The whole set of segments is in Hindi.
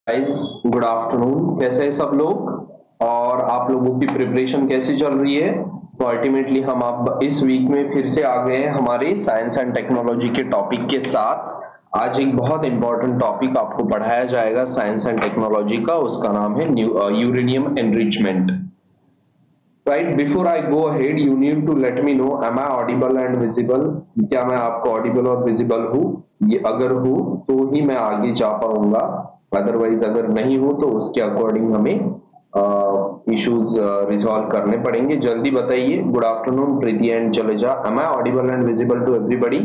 Guys, good afternoon. कैसे हैं सब लोग और आप लोगों की प्रिपरेशन कैसी चल रही है? तो अल्टीमेटली हम आप इस वीक में फिर से आ गए हैं हमारे साइंस एंड टेक्नोलॉजी के टॉपिक के साथ। आज एक बहुत इंपॉर्टेंट टॉपिक आपको पढ़ाया जाएगा साइंस एंड टेक्नोलॉजी का। उसका नाम है uranium enrichment. Right, before I go ahead you need to let me know, am I audible and visible? क्या मैं आपको ऑडिबल और विजिबल हूँ? ये अगर हूँ तो ही मैं आगे जा पाऊंगा, अदरवाइज अगर नहीं हो तो उसके अकॉर्डिंग हमें इश्यूज रिजॉल्व करने पड़ेंगे। जल्दी बताइए। Good afternoon Preeti and Jaleja, am I audible and visible to everybody?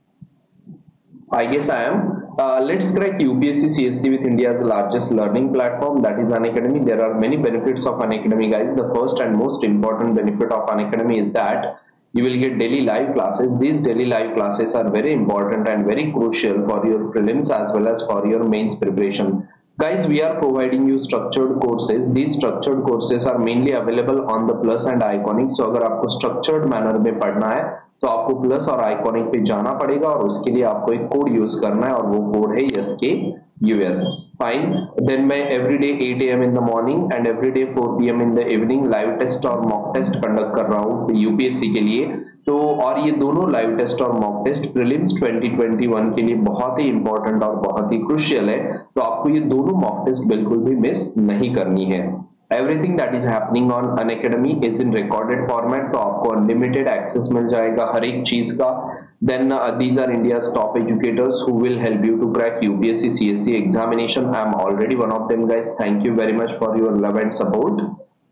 I guess I am. Let's crack UPSC CSC with India's largest learning platform, that is Unacademy. There are many benefits of Unacademy, guys. The first and most important benefit of Unacademy is that you will get daily live classes. These daily live classes are very important and very crucial for your prelims as well as for your mains preparation. Guys, we are providing you structured courses. These structured courses are mainly available on the Plus and Iconic. So अगर आपको structured manner में पढ़ना है तो आपको प्लस और आइकॉनिक पे जाना पड़ेगा और उसके लिए आपको एक कोड यूज करना है और वो कोड है एसके यूएस। फाइन। देन मैं everyday 8 AM in the morning and everyday 4 PM in the evening live test और मॉक टेस्ट कंडक्ट कर रहा हूँ यूपीएससी के लिए। तो और ये दोनों लाइव टेस्ट और मॉक टेस्ट प्रीलिम्स 2021 के लिए बहुत ही इंपॉर्टेंट और बहुत ही क्रुशियल है। तो आपको ये दोनों मॉक टेस्ट बिल्कुल भी मिस नहीं करनी है। Everything that is happening on Unacademy is in recorded format, तो आपको अनलिमिटेड एक्सेस मिल जाएगा हर एक चीज का। Then these are India's top educators who will help you to crack UPSC CSC examination. I am already one of them, guys. Thank you very much for your love and support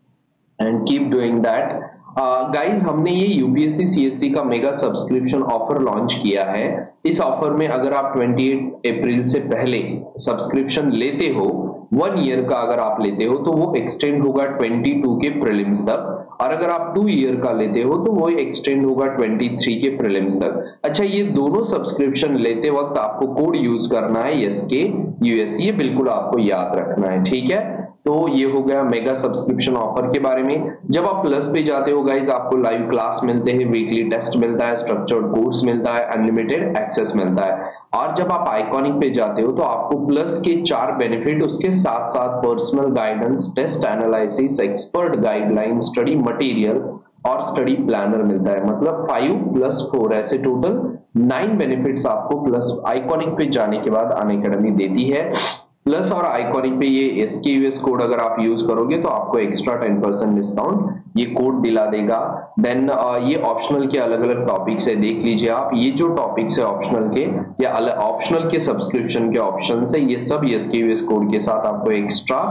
and keep doing that. Guys, हमने ये यूपीएससी सीएससी का मेगा सब्सक्रिप्शन ऑफर लॉन्च किया है। इस ऑफर में अगर आप 28 अप्रैल से पहले सब्सक्रिप्शन लेते हो, 1 ईयर का अगर आप लेते हो तो वो एक्सटेंड होगा 22 के प्रीलिम्स तक, और अगर आप 2 ईयर का लेते हो तो वो एक्सटेंड होगा 23 के प्रीलिम्स तक। अच्छा, ये दोनों सब्सक्रिप्शन लेते वक्त आपको कोड यूज करना है एसके यूएस, ये बिल्कुल आपको याद रखना है, ठीक है? तो ये हो गया मेगा सब्सक्रिप्शन ऑफर के बारे में। जब आप प्लस पे जाते हो गाइज, आपको लाइव क्लास मिलते हैं, वीकली टेस्ट मिलता है, स्ट्रक्चर्ड कोर्स मिलता है, अनलिमिटेड एक्सेस मिलता है। और जब आप आइकॉनिक पे जाते हो तो आपको प्लस के 4 बेनिफिट, उसके साथ साथ personal guidance, test analysis, expert guideline, study material और स्टडी प्लानर मिलता है। मतलब 5 + 4 ऐसे टोटल 9 बेनिफिट्स आपको प्लस आइकॉनिक पे जाने के बाद अनअकैडमी देती है। प्लस और आइकॉनिक पे ये एसकेयूएस कोड अगर आप यूज करोगे तो आपको एक्स्ट्रा 10% डिस्काउंट ये कोड दिला देगा। देन ये ऑप्शनल के अलग अलग टॉपिक्स है, देख लीजिए आप। ये जो टॉपिक्स है ऑप्शनल के या ऑप्शनल के सब्सक्रिप्शन के ऑप्शन है, ये सब एसकेयूएस कोड के साथ आपको एक्स्ट्रा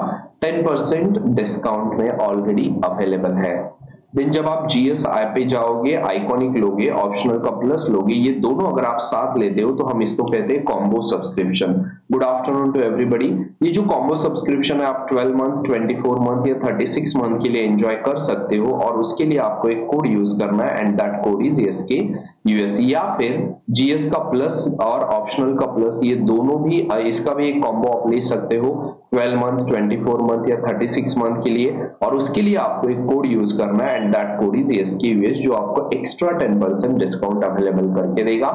10% डिस्काउंट में ऑलरेडी अवेलेबल है। देन जब आप जीएस ऐप पे जाओगे, आइकॉनिक लोगे, ऑप्शनल का प्लस लोगे, ये दोनों अगर आप साथ लेते हो तो हम इसको कहते हैं combo subscription. Good afternoon to everybody. ये जो कॉम्बो सब्सक्रिप्शन है आप 12 मंथ, 24 मंथ या 36 मंथ के लिए एंजॉय कर सकते हो, और उसके लिए आपको एक कोड यूज करना है and that code is SK US. या फिर जीएस का प्लस और ऑप्शनल का प्लस, ये दोनों भी, इसका भी एक कॉम्बो आप ले सकते हो 12 मंथ, 24 मंथ या 36 मंथ के लिए, और उसके लिए आपको एक कोड यूज करना है and that code is SKUS, जो आपको एक्स्ट्रा 10% डिस्काउंट अवेलेबल करके देगा।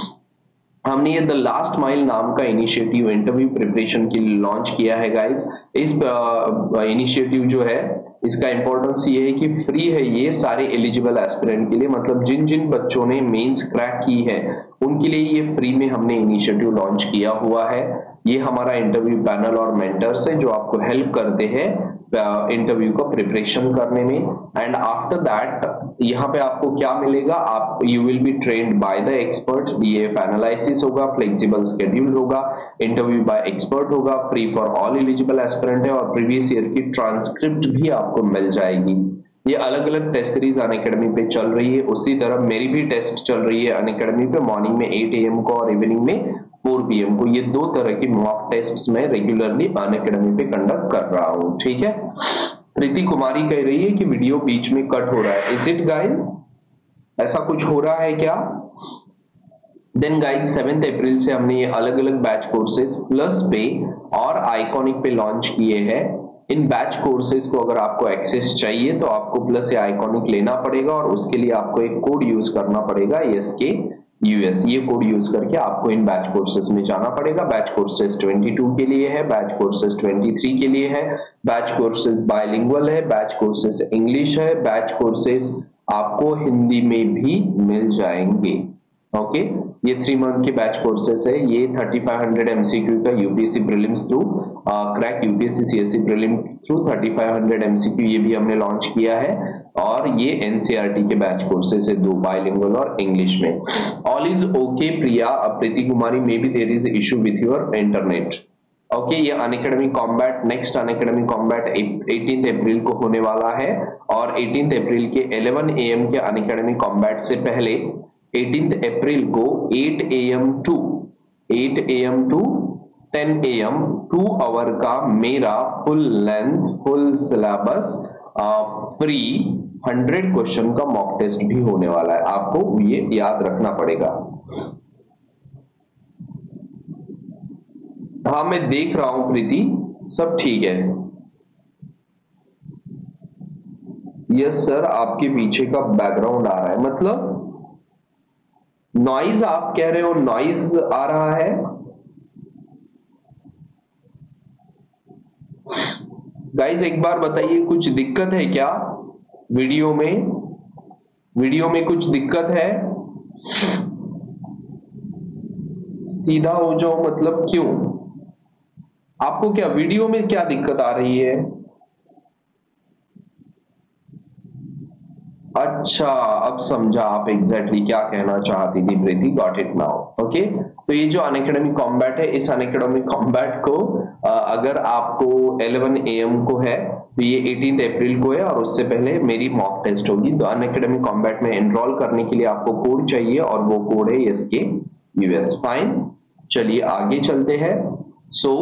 हमने ये द लास्ट माइल नाम का इनिशिएटिव इंटरव्यू प्रिपरेशन के लिए लॉन्च किया है गाइज। इस इनिशिएटिव जो है, इसका इंपॉर्टेंस ये है कि फ्री है ये सारे एलिजिबल एस्पिरेंट के लिए। मतलब जिन जिन बच्चों ने मेंस क्रैक की है उनके लिए ये फ्री में हमने इनिशिएटिव लॉन्च किया हुआ है। ये हमारा इंटरव्यू पैनल और मेंटर्स है जो आपको हेल्प करते हैं इंटरव्यू का प्रिपरेशन करने में। एंड आफ्टर दैट यहाँ पे आपको क्या मिलेगा, आप you will be trained by the expert. ये एनालिसिस होगा, फ्लेक्सिबल शेड्यूल होगा, इंटरव्यू बाय एक्सपर्ट होगा, free for all eligible aspirant है, और प्रीवियस ईयर की ट्रांसक्रिप्ट भी आपको मिल जाएगी। ये अलग अलग टेस्ट सीरीज अनअकैडमी पे चल रही है। उसी तरह मेरी भी टेस्ट चल रही है अनअकैडमी पे, मॉर्निंग में 8 AM को और इवनिंग में 4 PM को। ये 2 तरह की मॉक टेस्ट्स में रेगुलरली अनअकैडमी पे कंडक्ट कर रहा हूँ, ठीक है? प्रीति कुमारी कह रही है कि वीडियो बीच में कट हो रहा है। Is it guys? ऐसा कुछ हो रहा है क्या? देन गाइज 7 अप्रैल से हमने ये अलग अलग बैच कोर्सेज प्लस पे और आइकॉनिक पे लॉन्च किए हैं। इन बैच कोर्सेज को अगर आपको एक्सेस चाहिए तो आपको प्लस या आइकॉनिक लेना पड़ेगा, और उसके लिए आपको एक कोड यूज करना पड़ेगा एसके यूएस, ये कोड यूज करके आपको इन बैच कोर्सेज में जाना पड़ेगा। बैच कोर्सेज 22 के लिए है, बैच कोर्सेज 23 के लिए है, बैच कोर्सेज बायलिंगुअल है, बैच कोर्सेज इंग्लिश है, बैच कोर्सेज आपको हिंदी में भी मिल जाएंगे। ओके, ये 3 मंथ के बैच कोर्सेस है। ये 3500 एमसीक्यू का UPSC prelims through crack UPSC CSC prelim through 3500 MCQ ये भी हमने लॉन्च किया है। और ये एनसीईआरटी के बैच कोर्सेस है, 2 बाइलिंगुअल और इंग्लिश में। All is okay Priya, Preeti Kumari, maybe there is issue with your internet. Okay, ये Unacademy combat, next Unacademy combat 18 April को होने वाला है। और 18 अप्रैल के 11 AM के अनअकैडमी कॉम्बैट से पहले 18 अप्रैल को 8 AM टू 10 AM 2 आवर का मेरा full length full syllabus free 100 question का मॉक टेस्ट भी होने वाला है। आपको ये याद रखना पड़ेगा। हाँ, मैं देख रहा हूं प्रीति, सब ठीक है। यस सर, आपके पीछे का बैकग्राउंड आ रहा है, मतलब नॉइज आप कह रहे हो, नॉइज आ रहा है। गाइस एक बार बताइए, कुछ दिक्कत है क्या वीडियो में? वीडियो में कुछ दिक्कत है? सीधा हो जाओ, मतलब क्यों? आपको क्या वीडियो में क्या दिक्कत आ रही है? अच्छा, अब समझा आप एग्जैक्टली क्या कहना चाहती थी Preeti. Got it now. Okay, तो ये जो अनअकैडमी कॉम्बैट है, इस अनअकैडमी कॉम्बैट को अगर आपको 11 AM को है तो ये 18 अप्रैल को है, और उससे पहले मेरी मॉक टेस्ट होगी। तो अनअकैडमी कॉम्बैट में एनरोल करने के लिए आपको कोड चाहिए, और वो कोड है एसके यूएस। फाइन, चलिए आगे चलते हैं। सो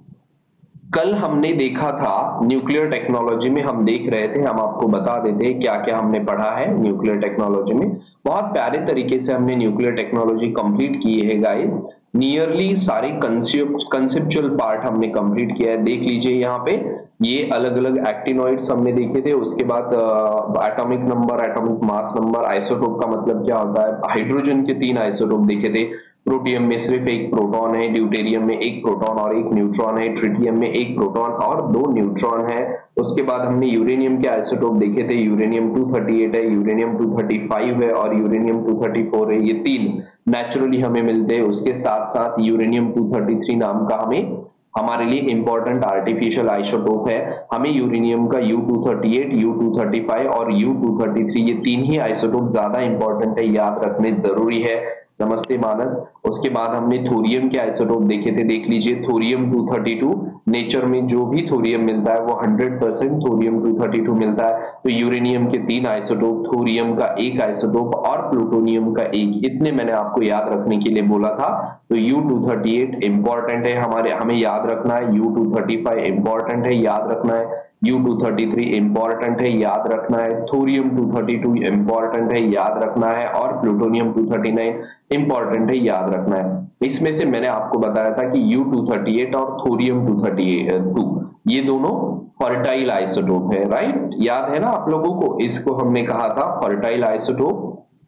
कल हमने देखा था न्यूक्लियर टेक्नोलॉजी में, हम देख रहे थे, हम आपको बता देते हैं क्या क्या हमने पढ़ा है न्यूक्लियर टेक्नोलॉजी में। बहुत प्यारे तरीके से हमने न्यूक्लियर टेक्नोलॉजी कंप्लीट की है गाइस। नियरली सारे कंसेप्चुअल पार्ट हमने कंप्लीट किया है। देख लीजिए यहाँ पे, ये अलग अलग एक्टिनॉइड्स हमने देखे थे। उसके बाद atomic number, atomic mass number, isotope का मतलब क्या होता है, हाइड्रोजन के 3 आइसोटोप देखे थे। प्रोटियम में सिर्फ एक प्रोटॉन है, ड्यूटेरियम में एक प्रोटॉन और एक न्यूट्रॉन है, ट्रिटियम में एक प्रोटॉन और 2 न्यूट्रॉन है। उसके बाद हमने यूरेनियम के आइसोटोप देखे थे। यूरेनियम 238 है, यूरेनियम 235 है और यूरेनियम 234 है। ये 3 नेचुरली हमें मिलते हैं। उसके साथ साथ यूरेनियम 233 नाम का हमारे लिए इंपॉर्टेंट आर्टिफिशियल आइसोटोप है। हमें यूरेनियम का U238, U235 और U233 ये 3 ही आइसोटोप ज्यादा इंपॉर्टेंट है, याद रखने जरूरी है। नमस्ते मानस। उसके बाद हमने थोरियम के आइसोटोप देखे थे। देख लीजिए, थोरियम 232, नेचर में जो भी थोरियम मिलता है वो 100% थोरियम 232 मिलता है। तो यूरेनियम के 3 आइसोटोप, थोरियम का 1 आइसोटोप और प्लूटोनियम का 1, इतने मैंने आपको याद रखने के लिए बोला था। तो U238 इंपॉर्टेंट है, हमें याद रखना है। U235 इंपॉर्टेंट है, याद रखना है। U233 इंपॉर्टेंट है, याद रखना है। थोरियम 232 इंपॉर्टेंट है, याद रखना है। और प्लूटोनियम 239 इंपॉर्टेंट है, याद रखना है। इसमें से मैंने आपको बताया था कि U238 और थोरियम 232 ये दोनों फर्टाइल आइसोटोप है, राइट? याद है ना आप लोगों को? इसको हमने कहा था फर्टाइल आइसोटोप।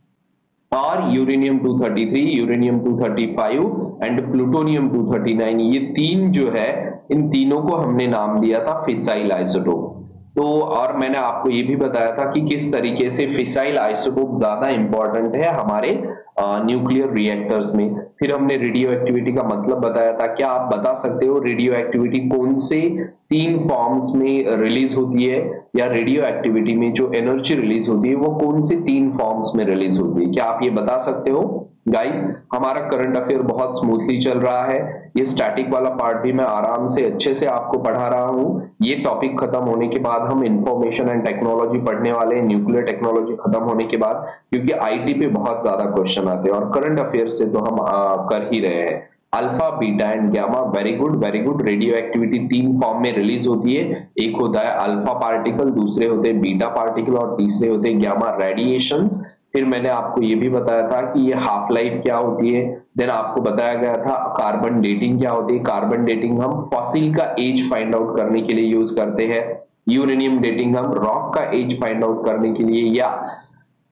और यूरेनियम 233, यूरेनियम 235 एंड प्लूटोनियम 239, ये 3 जो है, इन तीनों को हमने नाम दिया था फिसाइल आइसोटोप। तो और मैंने आपको ये भी बताया था कि किस तरीके से फिसाइल आइसोटोप ज्यादा इंपॉर्टेंट है हमारे न्यूक्लियर रिएक्टर्स में। फिर हमने रेडियो एक्टिविटी का मतलब बताया था। क्या आप बता सकते हो रेडियो एक्टिविटी कौन से 3 फॉर्म्स में रिलीज होती है, या रेडियो एक्टिविटी में जो एनर्जी रिलीज होती है वो कौन से 3 फॉर्म्स में रिलीज होती है? क्या आप ये बता सकते हो? गाइस, हमारा करंट अफेयर बहुत स्मूथली चल रहा है। ये स्टैटिक वाला पार्ट भी मैं आराम से अच्छे से आपको पढ़ा रहा हूँ। ये टॉपिक खत्म होने के बाद हम इंफॉर्मेशन एंड टेक्नोलॉजी पढ़ने वाले हैं, न्यूक्लियर टेक्नोलॉजी खत्म होने के बाद, क्योंकि आईटी पे बहुत ज्यादा क्वेश्चन आते हैं और करंट अफेयर से तो हम कर ही रहे हैं। Alpha, beta and gamma, very good very good. Radioactivity 3 form में रिलीज होती है। एक होता है अल्फा पार्टिकल, दूसरे होते हैं बीटा पार्टिकल और तीसरे होते हैं गामा रेडिएशंस। फिर मैंने आपको ये भी बताया था कि ये हाफ लाइफ क्या होती है। देन आपको बताया गया था कार्बन डेटिंग क्या होती है। कार्बन डेटिंग हम फॉसिल का एज फाइंड आउट करने के लिए यूज करते हैं। यूरेनियम डेटिंग हम रॉक का एज फाइंड आउट करने के लिए, या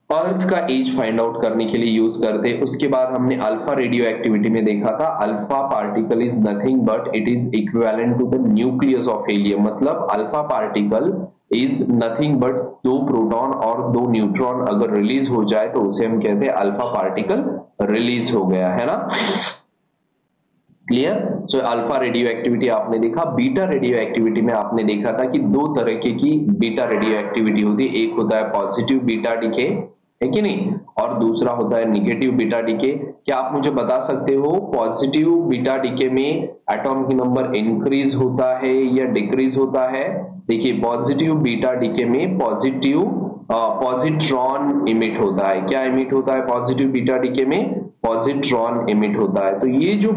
अर्थ का एज फाइंड आउट करने के लिए यूज करते हैं। उसके बाद हमने अल्फा रेडियो एक्टिविटी में देखा था, alpha particle is nothing but it is equivalent to the nucleus of helium. मतलब alpha particle is nothing but 2 proton और 2 न्यूट्रॉन अगर रिलीज हो जाए तो उसे हम कहते हैं अल्फा पार्टिकल रिलीज हो गया, है ना। Clear. So alpha radioactivity आपने देखा। बीटा रेडियो एक्टिविटी में आपने देखा था कि 2 तरह की बीटा रेडियो एक्टिविटी होती है, एक होता है पॉजिटिव बीटा डीके, है कि नहीं, और दूसरा होता है निगेटिव बीटा डीके। क्या आप मुझे बता सकते हो पॉजिटिव बीटा डीके में एटॉमिक नंबर इंक्रीज होता है या डिक्रीज होता है? देखिए पॉजिटिव बीटा डीके में पॉजिट्रॉन इमिट होता है। क्या इमिट होता है पॉजिटिव बीटा डीके में? पॉजिट्रॉन इमिट होता है। तो ये जो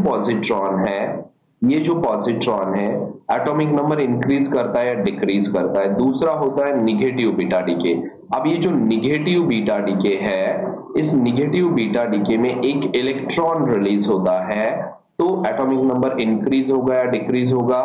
पॉजिट्रॉन है एटॉमिक नंबर इंक्रीज करता है या डिक्रीज करता है। दूसरा होता है निगेटिव बीटा डीके। अब ये जो निगेटिव बीटा डीके है, इस निगेटिव बीटा डीके में एक इलेक्ट्रॉन रिलीज होता है, तो एटॉमिक नंबर इंक्रीज होगा या डिक्रीज होगा?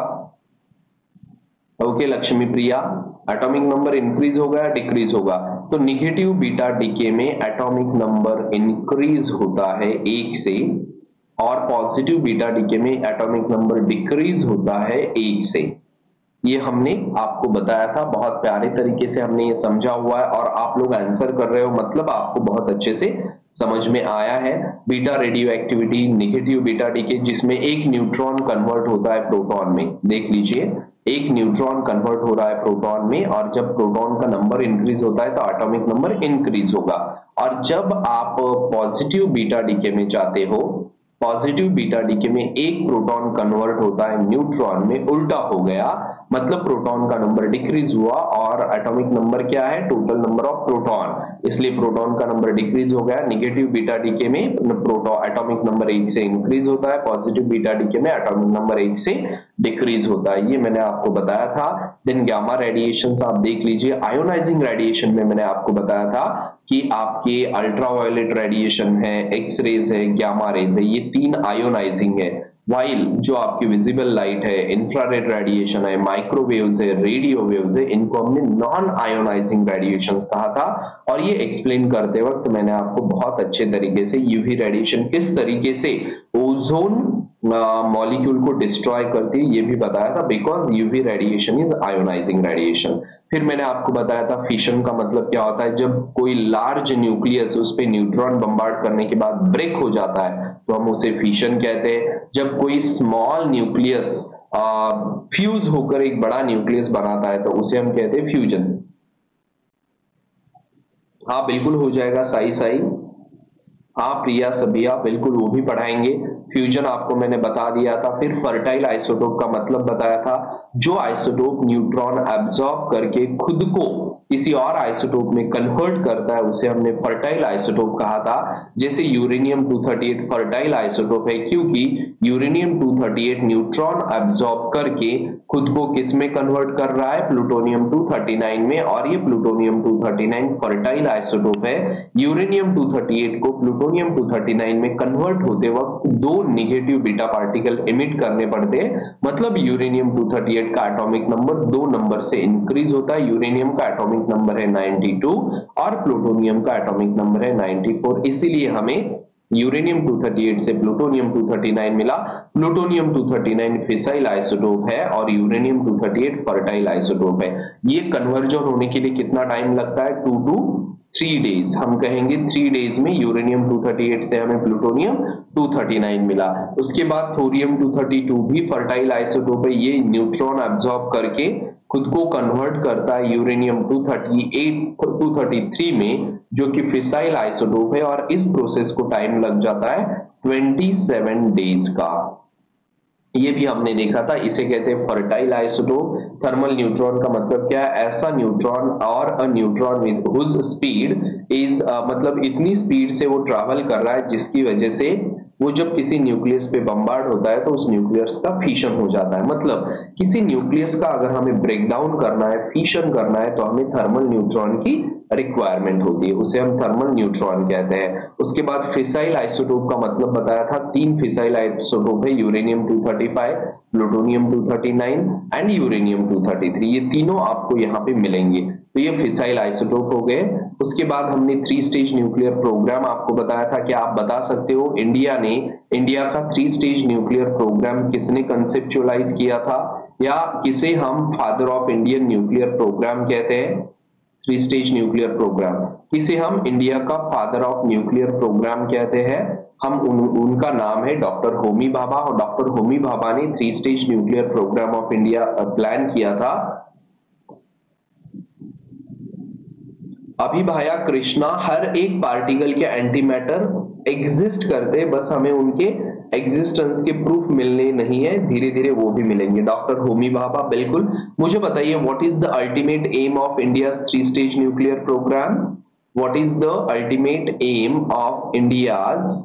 Okay Lakshmi Priya, atomic number increase होगा या डिक्रीज होगा? तो निगेटिव बीटा डीके में एटॉमिक नंबर इंक्रीज होता है 1 से, और पॉजिटिव बीटा डीके में एटॉमिक नंबर डिक्रीज होता है 1 से। ये हमने आपको बताया था, बहुत प्यारे तरीके से हमने ये समझा हुआ है और आप लोग आंसर कर रहे हो, मतलब आपको बहुत अच्छे से समझ में आया है। Beta radioactivity, negative beta decay, जिसमें एक न्यूट्रॉन कन्वर्ट होता है प्रोटॉन में। देख लीजिए, एक न्यूट्रॉन कन्वर्ट हो रहा है प्रोटॉन में, और जब प्रोटॉन का नंबर इंक्रीज होता है तो एटॉमिक नंबर इंक्रीज होगा। और जब आप पॉजिटिव बीटा डीके में जाते हो, पॉजिटिव बीटा डीके में एक प्रोटॉन कन्वर्ट होता है न्यूट्रॉन में, उल्टा हो गया, मतलब प्रोटॉन का नंबर डिक्रीज हुआ और एटॉमिक नंबर क्या है? टोटल नंबर ऑफ प्रोटॉन, इसलिए प्रोटॉन का नंबर डिक्रीज हो गया। निगेटिव बीटा डीके में प्रोटॉन एटॉमिक नंबर 1 से इंक्रीज होता है, पॉजिटिव बीटा डीके में एटॉमिक नंबर 1 से डिक्रीज होता है। ये मैंने आपको बताया था। देन गामा रेडिएशन आप देख लीजिए। आयोनाइजिंग रेडिएशन में मैंने आपको बताया था कि आपके अल्ट्रावायलेट रेडिएशन है, एक्स रेज है, गामा रेज है, ये 3 आयोनाइजिंग है। वाइल जो आपकी विजिबल लाइट है, इंफ्रारेड रेडिएशन है, माइक्रोवेव्स है, रेडियो वेव्स है, इनको हमने नॉन आयोनाइजिंग रेडिएशंस कहा था। और ये एक्सप्लेन करते वक्त मैंने आपको बहुत अच्छे तरीके से यूवी रेडिएशन किस तरीके से ओजोन मॉलिक्यूल को डिस्ट्रॉय करती है ये भी बताया था, because UV radiation is ionising radiation. फिर मैंने आपको बताया था फिशन का मतलब क्या होता है। जब कोई लार्ज न्यूक्लियस उस पे न्यूट्रॉन बम्बार्ड करने के बाद ब्रेक हो जाता है तो हम उसे फिशन कहते हैं। जब कोई स्मॉल न्यूक्लियस फ्यूज होकर एक बड़ा न्यूक्लियस बनाता है तो उसे हम कहते हैं फ्यूजन। हाँ बिल्कुल हो जाएगा साई। हाँ प्रिया सबिया, बिल्कुल वो भी पढ़ाएंगे। फ्यूजन आपको मैंने बता दिया था। फिर फर्टाइल आइसोटोप का मतलब बताया था, जो आइसोटोप न्यूट्रॉन एब्जॉर्ब करके खुद को किसी और आइसोटोप में कन्वर्ट करता है उसे हमने फर्टाइल आइसोटोप कहा था। जैसे यूरेनियम 238 फर्टाइल आइसोटोप है, क्योंकि यूरेनियम 238 न्यूट्रॉन एब्जॉर्ब करके खुद को किस में कन्वर्ट कर रहा है? प्लूटोनियम 239 में, और ये प्लूटोनियम 239 फर्टाइल आइसोटोप है। यूरेनियम 238 को प्लूटोनियम 239 में कन्वर्ट होते वक्त 2 निगेटिव बीटा पार्टिकल इमिट करने पड़ते हैं, मतलब यूरेनियम 238 का एटॉमिक नंबर 2 नंबर से इंक्रीज होता है। यूरेनियम का एटॉमिक नंबर है 92 और प्लूटोनियम का एटॉमिक नंबर है 94। इसीलिए हमें यूरेनियम 238 से प्लूटोनियम 239 मिला। प्लूटोनियम 239 फिसाइल आइसोटोप है और यूरेनियम 238 फर्टाइल आइसोटोप है। ये कन्वर्जन होने के लिए कितना टाइम लगता है? 2 to 3 डेज। हम कहेंगे 3 डेज में यूरेनियम 238 से हमें प्लूटोनियम 239 मिला। उसके बाद थोरियम 232 भी फर्टाइल आइसोटोप है। ये न्यूट्रॉन एब्जॉर्ब करके खुद को कन्वर्ट करता है यूरेनियम 233 में, जो कि फिसाइल आइसोटोप है, और इस प्रोसेस को टाइम लग जाता है 27 डेज का। ये भी हमने देखा था। इसे कहते हैं फर्टाइल आइसोटोप। थर्मल न्यूट्रॉन का मतलब क्या है? ऐसा न्यूट्रॉन और a neutron with whose speed is मतलब इतनी स्पीड से वो ट्रैवल कर रहा है जिसकी वजह से वो जब किसी न्यूक्लियस पे बम्बार्ड होता है तो उस न्यूक्लियस का फिशन हो जाता है। मतलब किसी न्यूक्लियस का अगर हमें ब्रेक डाउन करना है, फिशन करना है, तो हमें थर्मल न्यूट्रॉन की रिक्वायरमेंट होती है, उसे हम थर्मल न्यूट्रॉन कहते हैं। उसके बाद फिसाइल आइसोटोप का मतलब बताया था। 3 फिसाइल आइसोटोप है, यूरेनियम 235, प्लूटोनियम 239 एंड यूरेनियम 233, ये तीनों आपको यहाँ पे मिलेंगे। तो ये फिसाइल आइसोटोप हो गए। उसके बाद हमने 3 स्टेज न्यूक्लियर प्रोग्राम आपको बताया था कि आप बता सकते हो इंडिया का 3 स्टेज न्यूक्लियर प्रोग्राम किसने कंसेप्चुअलाइज किया था, या किसे हम father of Indian nuclear programme कहते हैं। 3 स्टेज न्यूक्लियर प्रोग्राम किसे हम इंडिया का फादर ऑफ न्यूक्लियर प्रोग्राम कहते हैं, हम उनका नाम है डॉक्टर होमी भाभा। और डॉक्टर होमी भाभा ने 3 stage nuclear programme of India plan किया था। अभिभाया कृष्णा हर एक पार्टिकल के एंटी मैटर एग्जिस्ट करते, बस हमें उनके एग्जिस्टेंस के प्रूफ मिलने नहीं है, धीरे धीरे वो भी मिलेंगे। डॉक्टर होमी भाभा, बिल्कुल। मुझे बताइए what is the ultimate aim of India's 3 stage nuclear programme? What is the ultimate aim of India's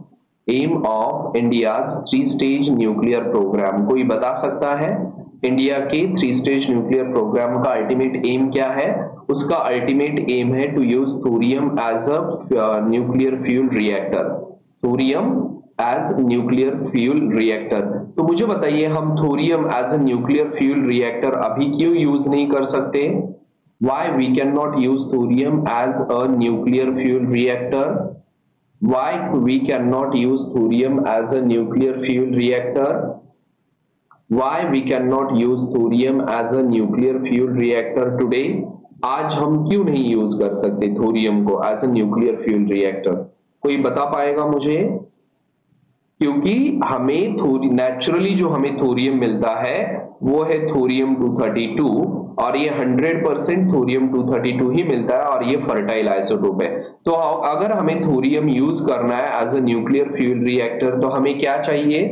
3 stage nuclear programme? कोई बता सकता है इंडिया के 3 स्टेज न्यूक्लियर प्रोग्राम का अल्टीमेट एम क्या है? उसका अल्टीमेट एम है to use thorium as a nuclear fuel reactor. Thorium as nuclear fuel reactor. तो मुझे बताइए हम thorium as a nuclear fuel reactor अभी क्यों यूज नहीं कर सकते? Why we cannot use thorium as a nuclear fuel reactor? Why we cannot use thorium as a nuclear fuel reactor? Why we cannot use thorium as a nuclear fuel reactor today? आज हम क्यों नहीं यूज कर सकते थोरियम को as a nuclear fuel reactor? कोई बता पाएगा मुझे? क्योंकि हमें नेचुरली जो हमें थोरियम मिलता है वो है थोरियम 232, और ये 100% थोरियम 232 ही मिलता है, और ये फर्टाइल आइसोटोप है। तो अगर हमें थोरियम यूज करना है as a nuclear fuel reactor तो हमें क्या चाहिए?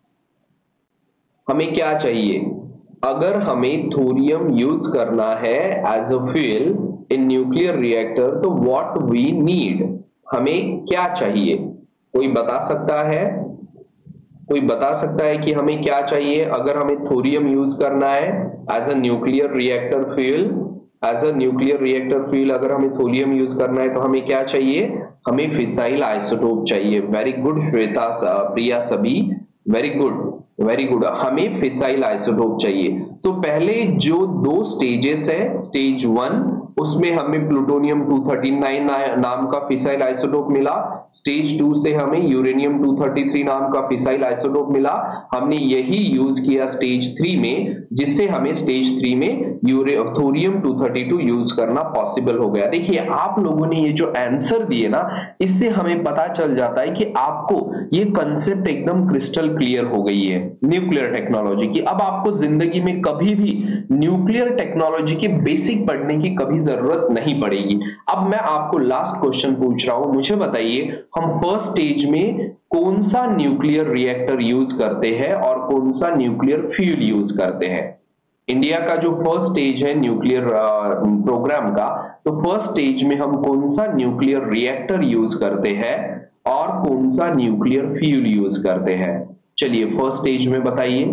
हमें क्या चाहिए? अगर हमें थोरियम यूज करना है as a fuel in nuclear reactor तो व्हाट वी नीड, हमें क्या चाहिए? कोई बता सकता है? कोई बता सकता है कि हमें क्या चाहिए अगर हमें थोरियम यूज करना है as a nuclear reactor fuel? As a nuclear reactor fuel अगर हमें थोरियम यूज करना है तो हमें क्या चाहिए? हमें फिसाइल आइसोटोप चाहिए। वेरी गुड श्वेता, प्रिया, सभी वेरी गुड, वेरी गुड। हमें फिसाइल आइसोटोप चाहिए। तो पहले जो 2 स्टेजेस है, स्टेज 1 उसमें हमें प्लूटोनियम 239 नाम का फिसाइल आइसोटोप मिला। स्टेज 2 से हमें यूरेनियम 233 नाम का फिसाइल आइसोटोप मिला। हमने यही यूज किया स्टेज 3 में, जिससे हमें स्टेज 3 में थोरियम 232 यूज करना पॉसिबल हो गया। देखिए आप लोगों ने ये जो आंसर दिए ना, इससे हमें पता चल जाता है कि आपको ये कंसेप्ट एकदम क्रिस्टल क्लियर हो गई है न्यूक्लियर टेक्नोलॉजी की। अब आपको जिंदगी में कभी भी न्यूक्लियर टेक्नोलॉजी के बेसिक पढ़ने की कभी जरूरत नहीं पड़ेगी। अब मैं आपको लास्ट क्वेश्चन पूछ रहा हूं, मुझे बताइए हम फर्स्ट स्टेज में कौन सा न्यूक्लियर रिएक्टर यूज करते हैं और कौन सा न्यूक्लियर फ्यूल यूज करते हैं? इंडिया का जो फर्स्ट स्टेज है न्यूक्लियर प्रोग्राम का, तो फर्स्ट स्टेज में हम कौन सा न्यूक्लियर रिएक्टर यूज करते हैं और कौन सा न्यूक्लियर फ्यूल यूज करते हैं? चलिए फर्स्ट स्टेज में बताइए,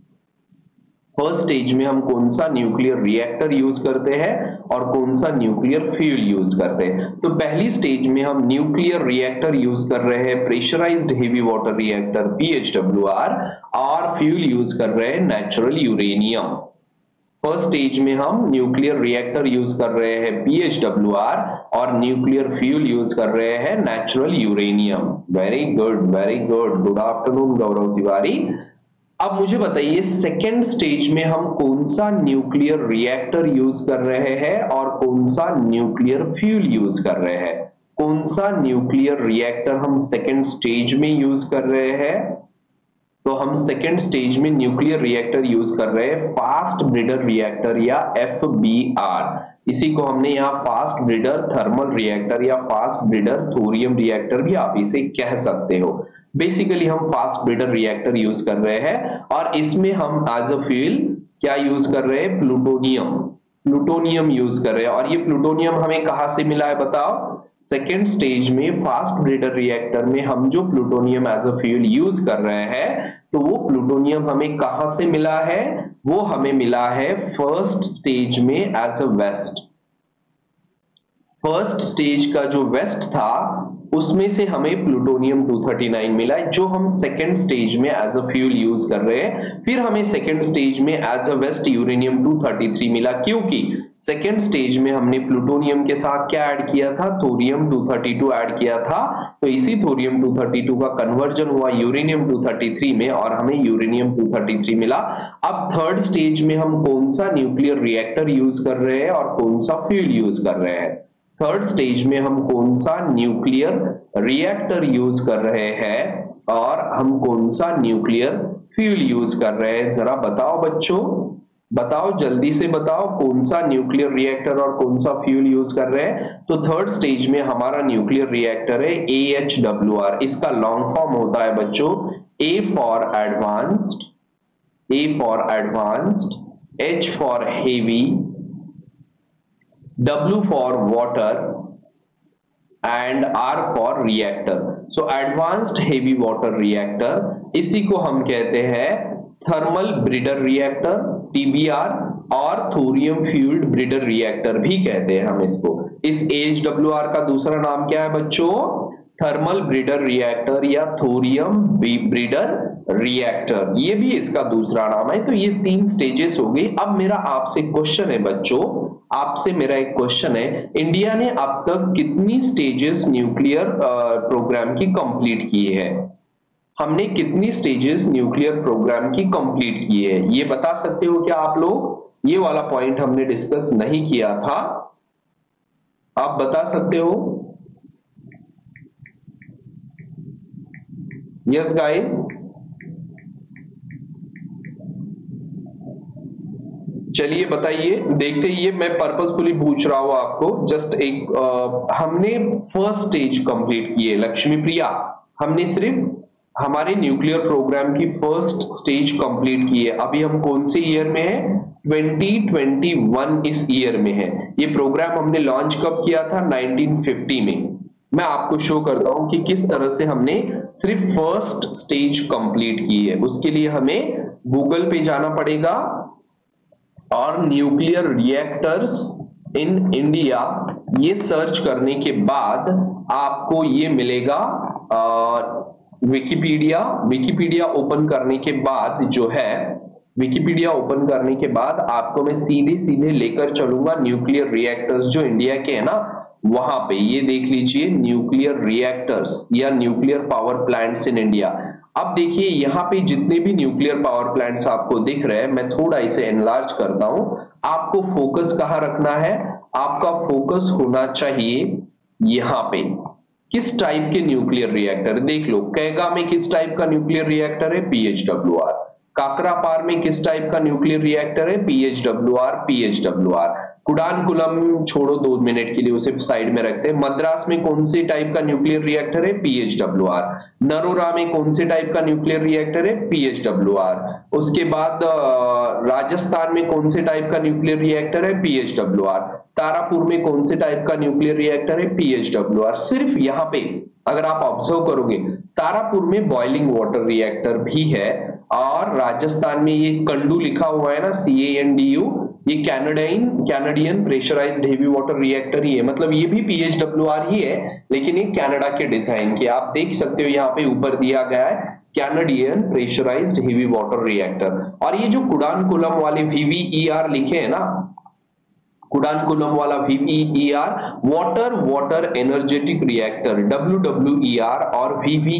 फर्स्ट स्टेज में हम कौन सा न्यूक्लियर रिएक्टर यूज करते हैं और कौन सा न्यूक्लियर फ्यूल यूज करते हैं? तो पहली स्टेज में हम न्यूक्लियर रिएक्टर यूज कर रहे हैं pressurised heavy water reactor PHWR, और फ्यूल यूज कर रहे हैं नेचुरल यूरेनियम। फर्स्ट स्टेज में हम न्यूक्लियर रिएक्टर यूज कर रहे हैं PHWR और न्यूक्लियर फ्यूल यूज कर रहे हैं natural uranium. Very good, very good. Good afternoon Gaurav Tiwari. अब मुझे बताइए सेकेंड स्टेज में हम कौन सा न्यूक्लियर रिएक्टर यूज कर रहे हैं और कौन सा न्यूक्लियर फ्यूल यूज कर रहे हैं? कौन सा न्यूक्लियर रिएक्टर हम सेकेंड स्टेज में यूज कर रहे हैं? तो हम सेकेंड स्टेज में न्यूक्लियर रिएक्टर यूज कर रहे हैं फास्ट ब्रीडर रिएक्टर या FBR। इसी को हमने यहाँ फास्ट ब्रीडर थर्मल रिएक्टर या फास्ट ब्रीडर थोरियम रिएक्टर भी आप इसे कह सकते हो। बेसिकली हम फास्ट ब्रीडर रिएक्टर यूज कर रहे हैं और इसमें हम एज अ फ्यूल क्या यूज कर रहे हैं? प्लूटोनियम यूज कर रहे हैं। और ये प्लूटोनियम हमें कहां से मिला है बताओ? सेकेंड स्टेज में फास्ट ब्रीडर रिएक्टर में हम जो plutonium as a fuel use कर रहे हैं, तो वो प्लूटोनियम हमें कहां से मिला है? वो हमें मिला है फर्स्ट स्टेज में as a waste. First stage का जो वेस्ट था उसमें से हमें प्लूटोनियम 239 मिला, जो हम सेकेंड स्टेज में एज अ फ्यूल यूज कर रहे हैं। फिर हमें सेकेंड स्टेज में एज अ वेस्ट यूरेनियम 233 मिला, क्योंकि सेकेंड स्टेज में हमने प्लूटोनियम के साथ क्या ऐड किया था, थोरियम 232 ऐड किया था। तो इसी थोरियम 232 का कन्वर्जन हुआ यूरेनियम 233 में और हमें यूरेनियम 233 मिला। अब थर्ड स्टेज में हम कौन सा न्यूक्लियर रिएक्टर यूज कर रहे हैं और कौन सा फ्यूल यूज कर रहे हैं? थर्ड स्टेज में हम कौन सा न्यूक्लियर रिएक्टर यूज कर रहे हैं और हम कौन सा न्यूक्लियर फ्यूल यूज कर रहे हैं? जरा बताओ बच्चों, बताओ जल्दी से बताओ, कौन सा न्यूक्लियर रिएक्टर और कौन सा फ्यूल यूज कर रहे हैं? तो थर्ड स्टेज में हमारा न्यूक्लियर रिएक्टर है AHWR। इसका लॉन्ग फॉर्म होता है बच्चों A for advanced, H for heavy, W for water and R for reactor. So advanced heavy water reactor, इसी को हम कहते हैं थर्मल ब्रीडर रिएक्टर TBR और थोरियम फ्यूल्ड ब्रीडर रिएक्टर भी कहते हैं हम इसको। इस AHWR का दूसरा नाम क्या है बच्चों? थर्मल ब्रीडर रिएक्टर या थोरियम ब्रीडर रिएक्टर, ये भी इसका दूसरा नाम है। तो ये 3 स्टेजेस हो गई। अब मेरा आपसे क्वेश्चन है बच्चों, आपसे मेरा एक क्वेश्चन है, इंडिया ने अब तक कितनी स्टेजेस न्यूक्लियर प्रोग्राम की कंप्लीट की है? हमने कितनी स्टेजेस न्यूक्लियर प्रोग्राम की कंप्लीट की है, ये बता सकते हो क्या आप लोग? ये वाला पॉइंट हमने डिस्कस नहीं किया था, आप बता सकते हो? यस गाइस, चलिए बताइए, देखते ये मैं पर्पसफुली पूछ रहा हूं आपको। जस्ट एक हमने फर्स्ट स्टेज कंप्लीट की है लक्ष्मी प्रिया, हमने सिर्फ हमारे न्यूक्लियर प्रोग्राम की फर्स्ट स्टेज कंप्लीट की है। अभी हम कौन से ईयर में है? 2021 इस ईयर में है। ये प्रोग्राम हमने लॉन्च कब किया था? 1950 में। मैं आपको शो करता हूं कि किस तरह से हमने सिर्फ फर्स्ट स्टेज कंप्लीट की है। उसके लिए हमें गूगल पे जाना पड़ेगा और न्यूक्लियर रिएक्टर्स इन इंडिया ये सर्च करने के बाद आपको ये मिलेगा विकिपीडिया ओपन करने के बाद जो है, विकिपीडिया ओपन करने के बाद आपको मैं सीधे लेकर चलूंगा न्यूक्लियर रिएक्टर्स जो इंडिया के है ना, वहां पे ये देख लीजिए न्यूक्लियर रिएक्टर्स या nuclear power plants in India. अब देखिए यहाँ पे जितने भी न्यूक्लियर पावर प्लांट्स आपको दिख रहे हैं, मैं थोड़ा इसे एनलार्ज करता हूं। आपको फोकस कहां रखना है? आपका फोकस होना चाहिए यहाँ पे, किस टाइप के न्यूक्लियर रिएक्टर? देख लो, कैगा में किस टाइप का न्यूक्लियर रिएक्टर है? PHWR। काकरापार में किस टाइप का न्यूक्लियर रिएक्टर है? PHWR। कुडानकुलम छोड़ो 2 मिनट के लिए, उसे साइड में रखते हैं। मद्रास में कौन से टाइप का न्यूक्लियर रिएक्टर है? PHWR। नरोरा में कौन से टाइप का न्यूक्लियर रिएक्टर है? PHWR। उसके बाद राजस्थान में कौन से टाइप का न्यूक्लियर रिएक्टर है? PHWR। तारापुर में कौन से टाइप का न्यूक्लियर रिएक्टर है? PHWR। सिर्फ यहाँ पे अगर आप ऑब्जर्व करोगे, तारापुर में बॉइलिंग वाटर रिएक्टर भी है और राजस्थान में ये कंडू लिखा हुआ है ना, CANDU, ये Canadian pressurised heavy water reactor ही है। मतलब ये भी PHWR ही है, लेकिन ये कनाडा के डिजाइन के। आप देख सकते हो यहाँ पे ऊपर दिया गया है Canadian pressurised heavy water reactor. और ये जो कुडानकुलम वाले VVER लिखे हैं ना, कुडानकुलम वाला VVER water energetic reactor WWER और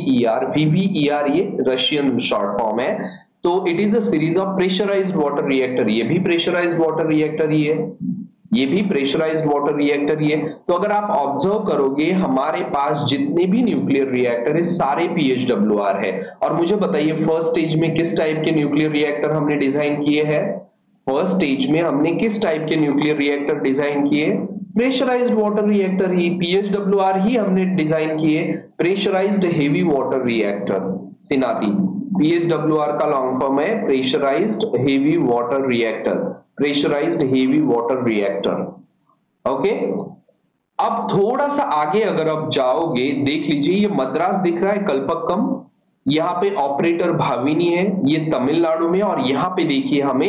VVER ये रशियन शॉर्ट फॉर्म है। तो it is a series of pressurised water reactor. ये भी प्रेशराइज्ड वाटर रिएक्टर ही है, ये भी प्रेशराइज्ड वाटर रिएक्टर ही है। तो अगर आप ऑब्जर्व करोगे, हमारे पास जितने भी न्यूक्लियर रिएक्टर है सारे PHWR है। और मुझे बताइए फर्स्ट स्टेज में किस टाइप के न्यूक्लियर रिएक्टर हमने डिजाइन किए हैं? फर्स्ट स्टेज में हमने किस टाइप के न्यूक्लियर रिएक्टर डिजाइन किए? प्रेशराइज्ड वाटर रिएक्टर ही, PHWR ही हमने डिजाइन किए, प्रेशराइज्ड हेवी वाटर रिएक्टर। सिनाती PHWR का लॉन्ग फॉर्म है pressurised heavy water reactor, pressurised heavy water reactor. Okay, अब थोड़ा सा आगे अगर आप जाओगे, देख लीजिए ये मद्रास दिख रहा है कल्पक्कम, यहाँ पे ऑपरेटर भाविनी है, ये तमिलनाडु में। और यहाँ पे देखिए हमें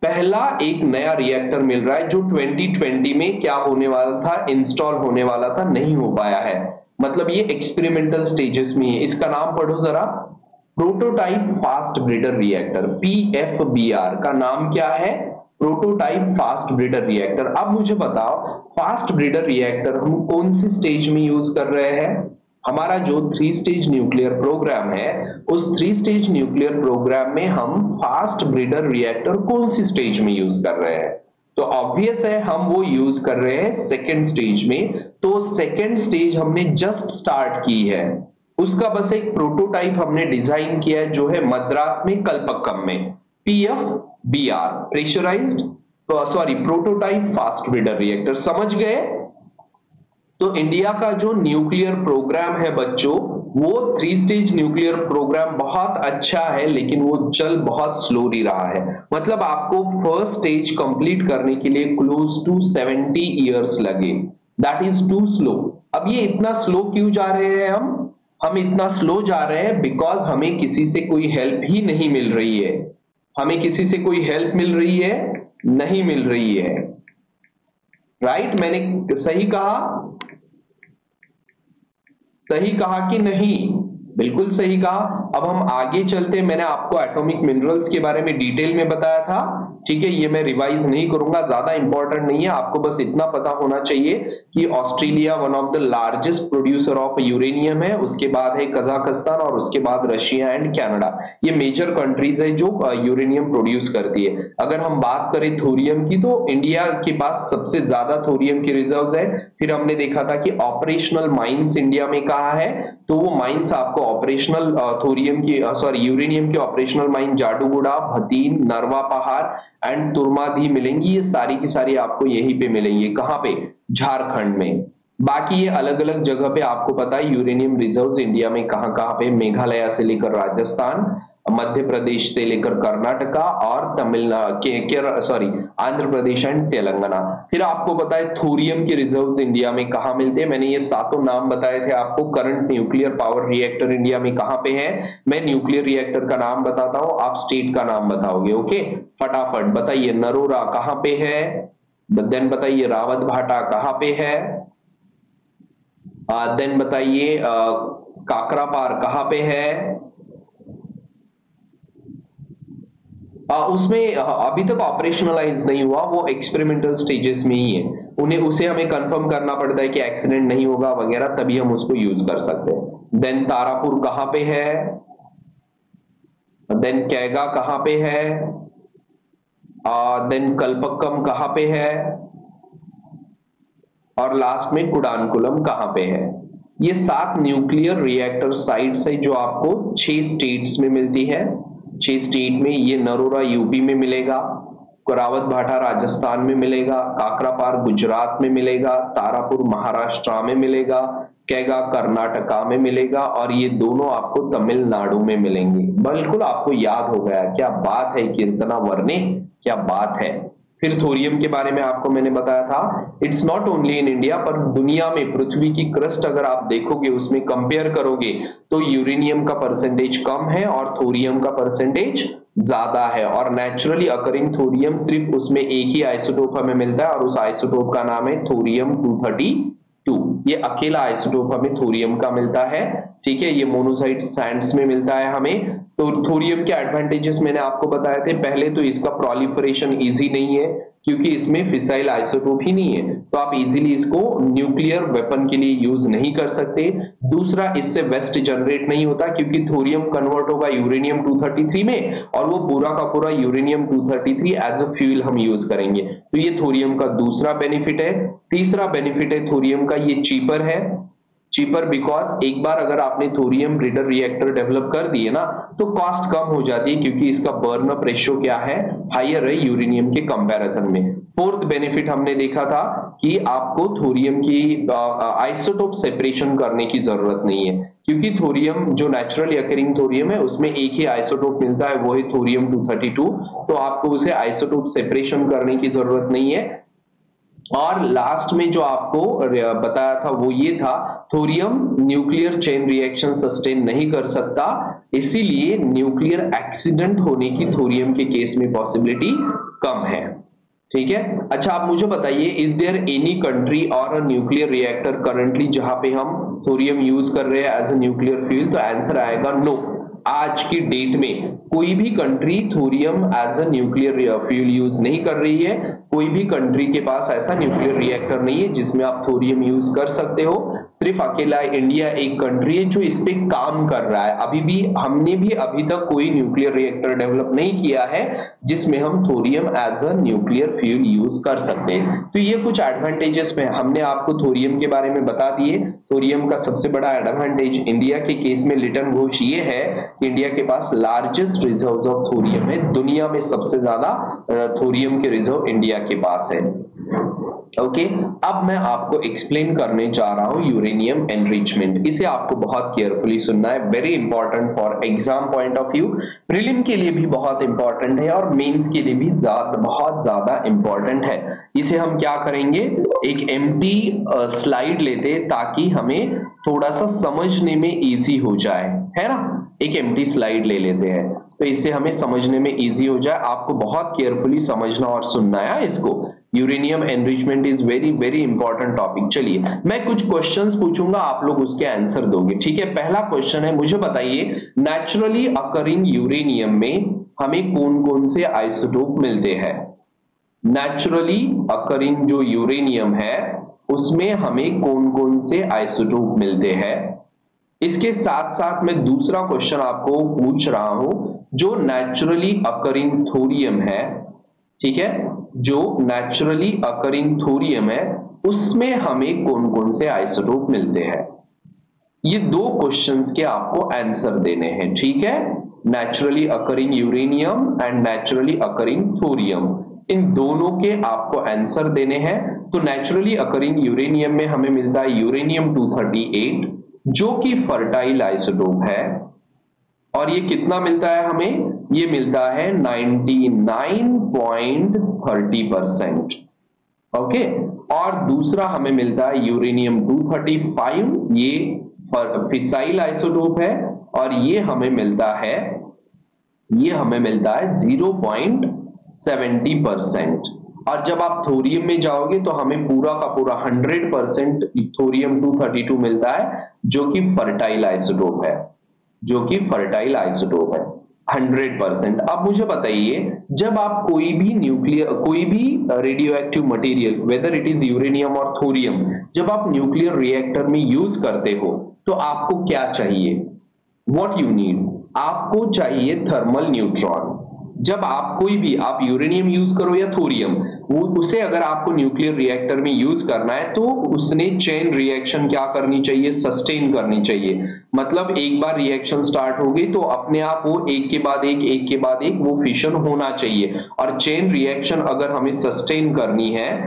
पहला एक नया रिएक्टर मिल रहा है जो 2020 में क्या होने वाला था, इंस्टॉल होने वाला था, नहीं हो पाया है। मतलब ये एक्सपेरिमेंटल स्टेजेस में है। इसका नाम पढ़ो जरा, prototype fast breeder reactor, PFBR का नाम क्या है, प्रोटोटाइप फास्ट ब्रीडर रिएक्टर। अब मुझे बताओ फास्ट ब्रीडर रिएक्टर हम कौन सी स्टेज में यूज कर रहे हैं? हमारा जो 3 स्टेज न्यूक्लियर प्रोग्राम है, उस 3 स्टेज न्यूक्लियर प्रोग्राम में हम फास्ट ब्रीडर रिएक्टर कौन सी स्टेज में यूज कर रहे हैं? तो ऑब्वियस है हम वो यूज कर रहे हैं सेकेंड स्टेज में। तो सेकेंड स्टेज हमने जस्ट स्टार्ट की है, उसका बस एक प्रोटोटाइप हमने डिजाइन किया है जो है मद्रास में कल्पक्कम में, PFBR pressurised prototype fast breeder reactor. समझ गए? तो इंडिया का जो न्यूक्लियर प्रोग्राम है बच्चों, वो 3 स्टेज न्यूक्लियर प्रोग्राम बहुत अच्छा है, लेकिन वो चल बहुत स्लोली रहा है। मतलब आपको फर्स्ट स्टेज कंप्लीट करने के लिए क्लोज टू 70 इयर्स लगे, दैट इज टू स्लो। अब ये इतना स्लो क्यों जा रहे हैं हम इतना स्लो जा रहे हैं बिकॉज हमें किसी से कोई हेल्प ही नहीं मिल रही है। हमें किसी से कोई हेल्प मिल रही है? नहीं मिल रही है। राइट? मैंने सही कहा? सही कहा कि नहीं? बिल्कुल सही कहा। अब हम आगे चलते हैं। मैंने आपको एटॉमिक मिनरल्स के बारे में डिटेल में बताया था, ठीक है, ये मैं रिवाइज नहीं करूंगा, ज्यादा इंपॉर्टेंट नहीं है। आपको बस इतना पता होना चाहिए कि Australia one of the largest producer of uranium है, उसके बाद है कजाकिस्तान और उसके बाद रशिया एंड कनाडा। ये मेजर कंट्रीज है जो यूरेनियम प्रोड्यूस करती है। अगर हम बात करें थोरियम की, तो इंडिया के पास सबसे ज्यादा थोरियम की रिजर्व्स है। फिर हमने देखा था कि ऑपरेशनल माइंस इंडिया में कहाँ है, तो वो माइंस आपको ऑपरेशनल थोरियम की यूरेनियम की operational mine Jaduguda, Bhatin, Narwapahar and तुर्माधी मिलेंगी। ये सारी की सारी आपको यहीं पे मिलेंगी। कहाँ पे? झारखंड में। बाकी ये अलग अलग जगह पे आपको पता है यूरेनियम रिजर्व्स इंडिया में कहाँ कहाँ पे, मेघालय से लेकर राजस्थान, मध्य प्रदेश से लेकर कर्नाटका और आंध्र प्रदेश एंड तेलंगाना। फिर आपको पता है थोरियम के रिजर्व्स इंडिया में कहाँ मिलते हैं। मैंने ये सातों नाम बताए थे आपको। Current nuclear power reactor India में कहाँ पे है? मैं न्यूक्लियर रिएक्टर का नाम बताता हूं, आप स्टेट का नाम बताओगे। ओके, फटाफट बताइए। नरोरा कहाँ पे है? देन बताइए रावत भाटा कहाँ पे है? देन बताइए काकरापार कहाँ पे है? उसमें अभी तक ऑपरेशनलाइज नहीं हुआ, वो एक्सपेरिमेंटल स्टेजेस में ही है। उसे हमें कंफर्म करना पड़ता है कि एक्सीडेंट नहीं होगा वगैरह, तभी हम उसको यूज कर सकते हैं। देन तारापुर कहाँ पे है? देन कैगा कहाँ पे है? देन कल्पक्कम कहाँ पे है? और लास्ट में कुडानकुलम कहाँ पे है? ये 7 न्यूक्लियर रिएक्टर साइट्स है जो आपको 6 स्टेट्स में मिलती है। 6 स्टेट में ये नरोरा यूपी में मिलेगा, रावत भाटा राजस्थान में मिलेगा, काकरापार गुजरात में मिलेगा, तारापुर महाराष्ट्र में मिलेगा, कैगा कर्नाटका में मिलेगा और ये दोनों आपको तमिलनाडु में मिलेंगे। बिल्कुल आपको याद हो गया। क्या बात है कीर्तना वर्णे, क्या बात है। फिर थोरियम के बारे में आपको मैंने बताया था, it's not only in India, पर दुनिया में पृथ्वी की क्रस्ट अगर आप देखोगे उसमें कंपेयर करोगे तो यूरेनियम का परसेंटेज कम है और थोरियम का परसेंटेज ज्यादा है। और नेचुरली अकरिंग थोरियम सिर्फ उसमें एक ही आइसोटोप हमें मिलता है और उस आइसोटोप का नाम है थोरियम 232। ये अकेला आइसोटोप हमें थोरियम का मिलता है, ठीक है। ये मोनोसाइट सैंड्स में मिलता है हमें। तो थोरियम के एडवांटेजेस मैंने आपको बताए थे। पहले तो इसका प्रोलिफरेशन इजी नहीं है क्योंकि इसमें फिसाइल आइसोटोप ही नहीं है, तो आप इजीली इसको न्यूक्लियर वेपन के लिए यूज नहीं कर सकते। दूसरा, इससे वेस्ट जनरेट नहीं होता क्योंकि थोरियम कन्वर्ट होगा यूरेनियम 233 में और वो पूरा का पूरा यूरेनियम 233 एज अ फ्यूल हम यूज करेंगे। तो ये थोरियम का दूसरा बेनिफिट है। तीसरा बेनिफिट है थोरियम का, ये चीपर है। चीपर बिकॉज एक बार अगर आपने थोरियम ब्रीडर रिएक्टर डेवलप कर दिए ना तो कॉस्ट कम हो जाती है क्योंकि इसका बर्न अप रेशियो क्या है, हायर है यूरेनियम के कंपैरिजन में। फोर्थ बेनिफिट हमने देखा था कि आपको थोरियम की आइसोटोप सेपरेशन करने की जरूरत नहीं है क्योंकि थोरियम जो नेचुरली अकरिंग थोरियम है उसमें एक ही आइसोटोप मिलता है, वो है थोरियम 232। तो आपको उसे आइसोटोप सेपरेशन करने की जरूरत नहीं है। और लास्ट में जो आपको बताया था वो ये था, thorium nuclear chain reaction sustain नहीं कर सकता, इसीलिए न्यूक्लियर एक्सीडेंट होने की थोरियम के केस में पॉसिबिलिटी कम है। ठीक है, अच्छा आप मुझे बताइए, इज देयर एनी कंट्री और अ न्यूक्लियर रिएक्टर करंटली जहां पे हम थोरियम यूज कर रहे हैं एज अ न्यूक्लियर फ्यूल? तो आंसर आएगा नो। आज की डेट में कोई भी country thorium as a nuclear fuel use नहीं कर रही है। कोई भी कंट्री के पास ऐसा न्यूक्लियर रिएक्टर नहीं है जिसमें आप थोरियम यूज कर सकते हो। सिर्फ अकेला इंडिया एक कंट्री है जो इस पे काम कर रहा है। हमने भी अभी तक कोई न्यूक्लियर रिएक्टर डेवलप नहीं किया है जिसमें हम thorium as a nuclear fuel use कर सकते हैं। तो ये कुछ एडवांटेजेस में हमने आपको थोरियम के बारे में बता दिए। थोरियम का सबसे बड़ा एडवांटेज इंडिया के केस में लिटन घोष ये है कि इंडिया के पास लार्जेस्ट रिजर्व ऑफ थोरियम है। दुनिया में सबसे ज्यादा थोरियम के रिजर्व इंडिया के पास है। ओके, अब मैं आपको एक्सप्लेन करने जा रहा हूं यूरेनियम एनरिचमेंट। इसे आपको बहुत केयरफुली सुनना है, very important for exam point of view. Prelim के लिए भी बहुत इंपॉर्टेंट है और मेंस के लिए भी बहुत ज्यादा इंपॉर्टेंट है। इसे हम क्या करेंगे, एक एम्प्टी स्लाइड लेते ताकि हमें थोड़ा सा समझने में इजी हो जाए, है ना। एक एम्प्टी स्लाइड ले लेते हैं तो इससे हमें समझने में इजी हो जाए। आपको बहुत केयरफुली समझना और सुनना है इसको। Uranium enrichment is very very important topic. चलिए मैं कुछ क्वेश्चंस पूछूंगा, आप लोग उसके आंसर दोगे। ठीक है, पहला क्वेश्चन है, मुझे बताइए नेचुरली अकरिंग यूरेनियम में हमें कौन कौन से आइसोटोप मिलते हैं? नेचुरली अकरिंग जो यूरेनियम है उसमें हमें कौन कौन से आइसोटोप मिलते हैं? इसके साथ साथ मैं दूसरा क्वेश्चन आपको पूछ रहा हूं, जो नेचुरली अकरिंग थोरियम है, ठीक है, जो नेचुरली अकरिंग थोरियम है उसमें हमें कौन कौन से आइसोटोप मिलते हैं? ये दो क्वेश्चंस के आपको आंसर देने हैं। ठीक है, naturally occurring uranium and naturally occurring thorium, इन दोनों के आपको आंसर देने हैं। तो नेचुरली अकरिंग यूरेनियम में हमें मिलता है यूरेनियम 238 जो कि फर्टाइल आइसोटोप है, और ये कितना मिलता है हमें? ये मिलता है 99.30%। ओके, और दूसरा हमें मिलता है यूरेनियम 235, ये फिसाइल आइसोटोप है और ये हमें मिलता है 0.70%। और जब आप थोरियम में जाओगे तो हमें पूरा का पूरा 100% थोरियम 232 मिलता है जो कि फर्टाइल आइसोटोप है, 100%। अब मुझे बताइए, जब आप कोई भी radio active material, whether it is uranium और थोरियम, जब आप न्यूक्लियर रिएक्टर में यूज करते हो तो आपको क्या चाहिए? What you need? आपको चाहिए थर्मल न्यूट्रॉन। जब आप यूरेनियम यूज करो या थोरियम, उसे अगर आपको न्यूक्लियर रिएक्टर में यूज करना है तो उसने चेन रिएक्शन क्या करनी चाहिए? सस्टेन करनी चाहिए। मतलब एक बार रिएक्शन स्टार्ट हो गई तो अपने आप वो एक के बाद एक वो फिशन होना चाहिए। और चेन रिएक्शन अगर हमें सस्टेन करनी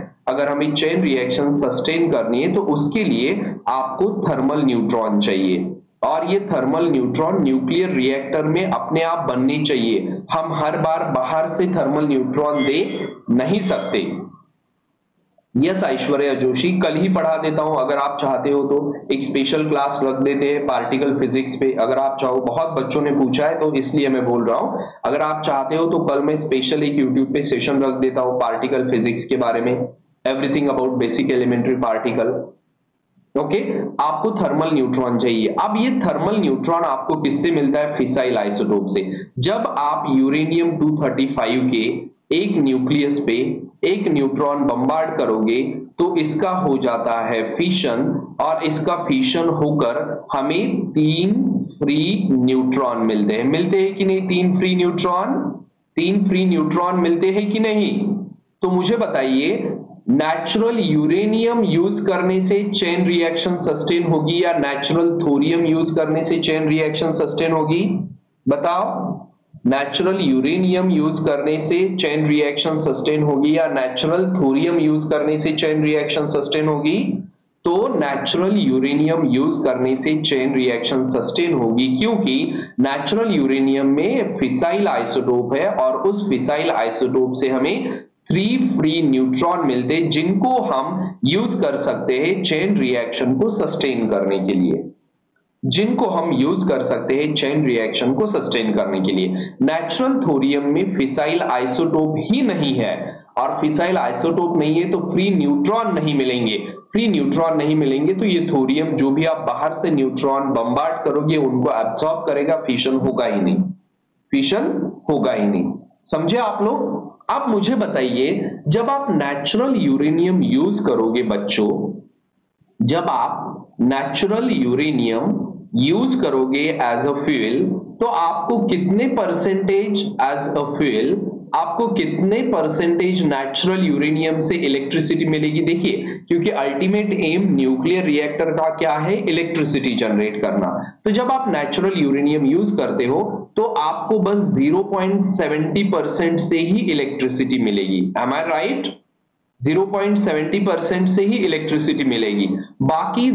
है, तो उसके लिए आपको थर्मल न्यूट्रॉन चाहिए। और ये थर्मल न्यूट्रॉन न्यूक्लियर रिएक्टर में अपने आप बनने चाहिए। हम हर बार बाहर से थर्मल न्यूट्रॉन दे नहीं सकते। यस ऐश्वर्या जोशी, कल ही पढ़ा देता हूं, अगर आप चाहते हो तो एक स्पेशल क्लास रख देते हैं पार्टिकल फिजिक्स पे, अगर आप चाहो। बहुत बच्चों ने पूछा है तो इसलिए मैं बोल रहा हूं, अगर आप चाहते हो तो कल मैं स्पेशल एक यूट्यूब पे सेशन रख देता हूं पार्टिकल फिजिक्स के बारे में, everything about basic elementary particle. Okay, आपको थर्मल न्यूट्रॉन चाहिए। अब ये थर्मल न्यूट्रॉन आपको किससे मिलता है? फिसाइल आइसोटोप से। जब आप यूरेनियम 235 के एक न्यूक्लियस पे एक न्यूट्रॉन बम्बार्ड करोगे तो इसका हो जाता है फिशन, और इसका फिशन होकर हमें 3 फ्री न्यूट्रॉन मिलते हैं कि नहीं? 3 फ्री न्यूट्रॉन मिलते हैं कि नहीं? तो मुझे बताइए, नेचुरल यूरेनियम यूज करने से चेन रिएक्शन सस्टेन होगी या नेचुरल थोरियम यूज करने से चेन रिएक्शन सस्टेन होगी? बताओ, नेचुरल यूरेनियम यूज करने से चेन रिएक्शन सस्टेन होगी या नेचुरल थोरियम यूज करने से चेन रिएक्शन सस्टेन होगी? तो नेचुरल यूरेनियम यूज करने से चेन रिएक्शन सस्टेन होगी, क्योंकि नेचुरल यूरेनियम में फिसाइल आइसोटोप है और उस फिसाइल आइसोटोप से हमें 3 फ्री न्यूट्रॉन मिलते जिनको हम यूज कर सकते हैं चेन रिएक्शन को सस्टेन करने के लिए। जिनको हम यूज कर सकते हैं चेन रिएक्शन को सस्टेन करने के लिए। नेचुरल थोरियम में फिसाइल आइसोटोप ही नहीं है, और फिसाइल आइसोटोप नहीं है तो फ्री न्यूट्रॉन नहीं मिलेंगे। फ्री न्यूट्रॉन नहीं मिलेंगे तो ये थोरियम जो भी आप बाहर से न्यूट्रॉन बम्बार्ड करोगे उनको एब्सॉर्ब करेगा, फिशन होगा ही नहीं, फिशन होगा ही नहीं। समझे आप लोग? अब मुझे बताइए, जब आप नेचुरल यूरेनियम यूज करोगे बच्चों, जब आप नेचुरल यूरेनियम यूज करोगे एज अ फ्यूल, तो आपको कितने परसेंटेज एज अ फ्यूल, आपको कितने परसेंटेज नेचुरल यूरेनियम से इलेक्ट्रिसिटी मिलेगी? देखिए, क्योंकि अल्टीमेट एम न्यूक्लियर रिएक्टर का क्या है? इलेक्ट्रिसिटी जनरेट करना। तो जब आप नेचुरल यूरेनियम यूज करते हो तो आपको बस 0.70% से ही इलेक्ट्रिसिटी मिलेगी। Am I right? 0.70% से ही इलेक्ट्रिसिटी मिलेगी। बाकी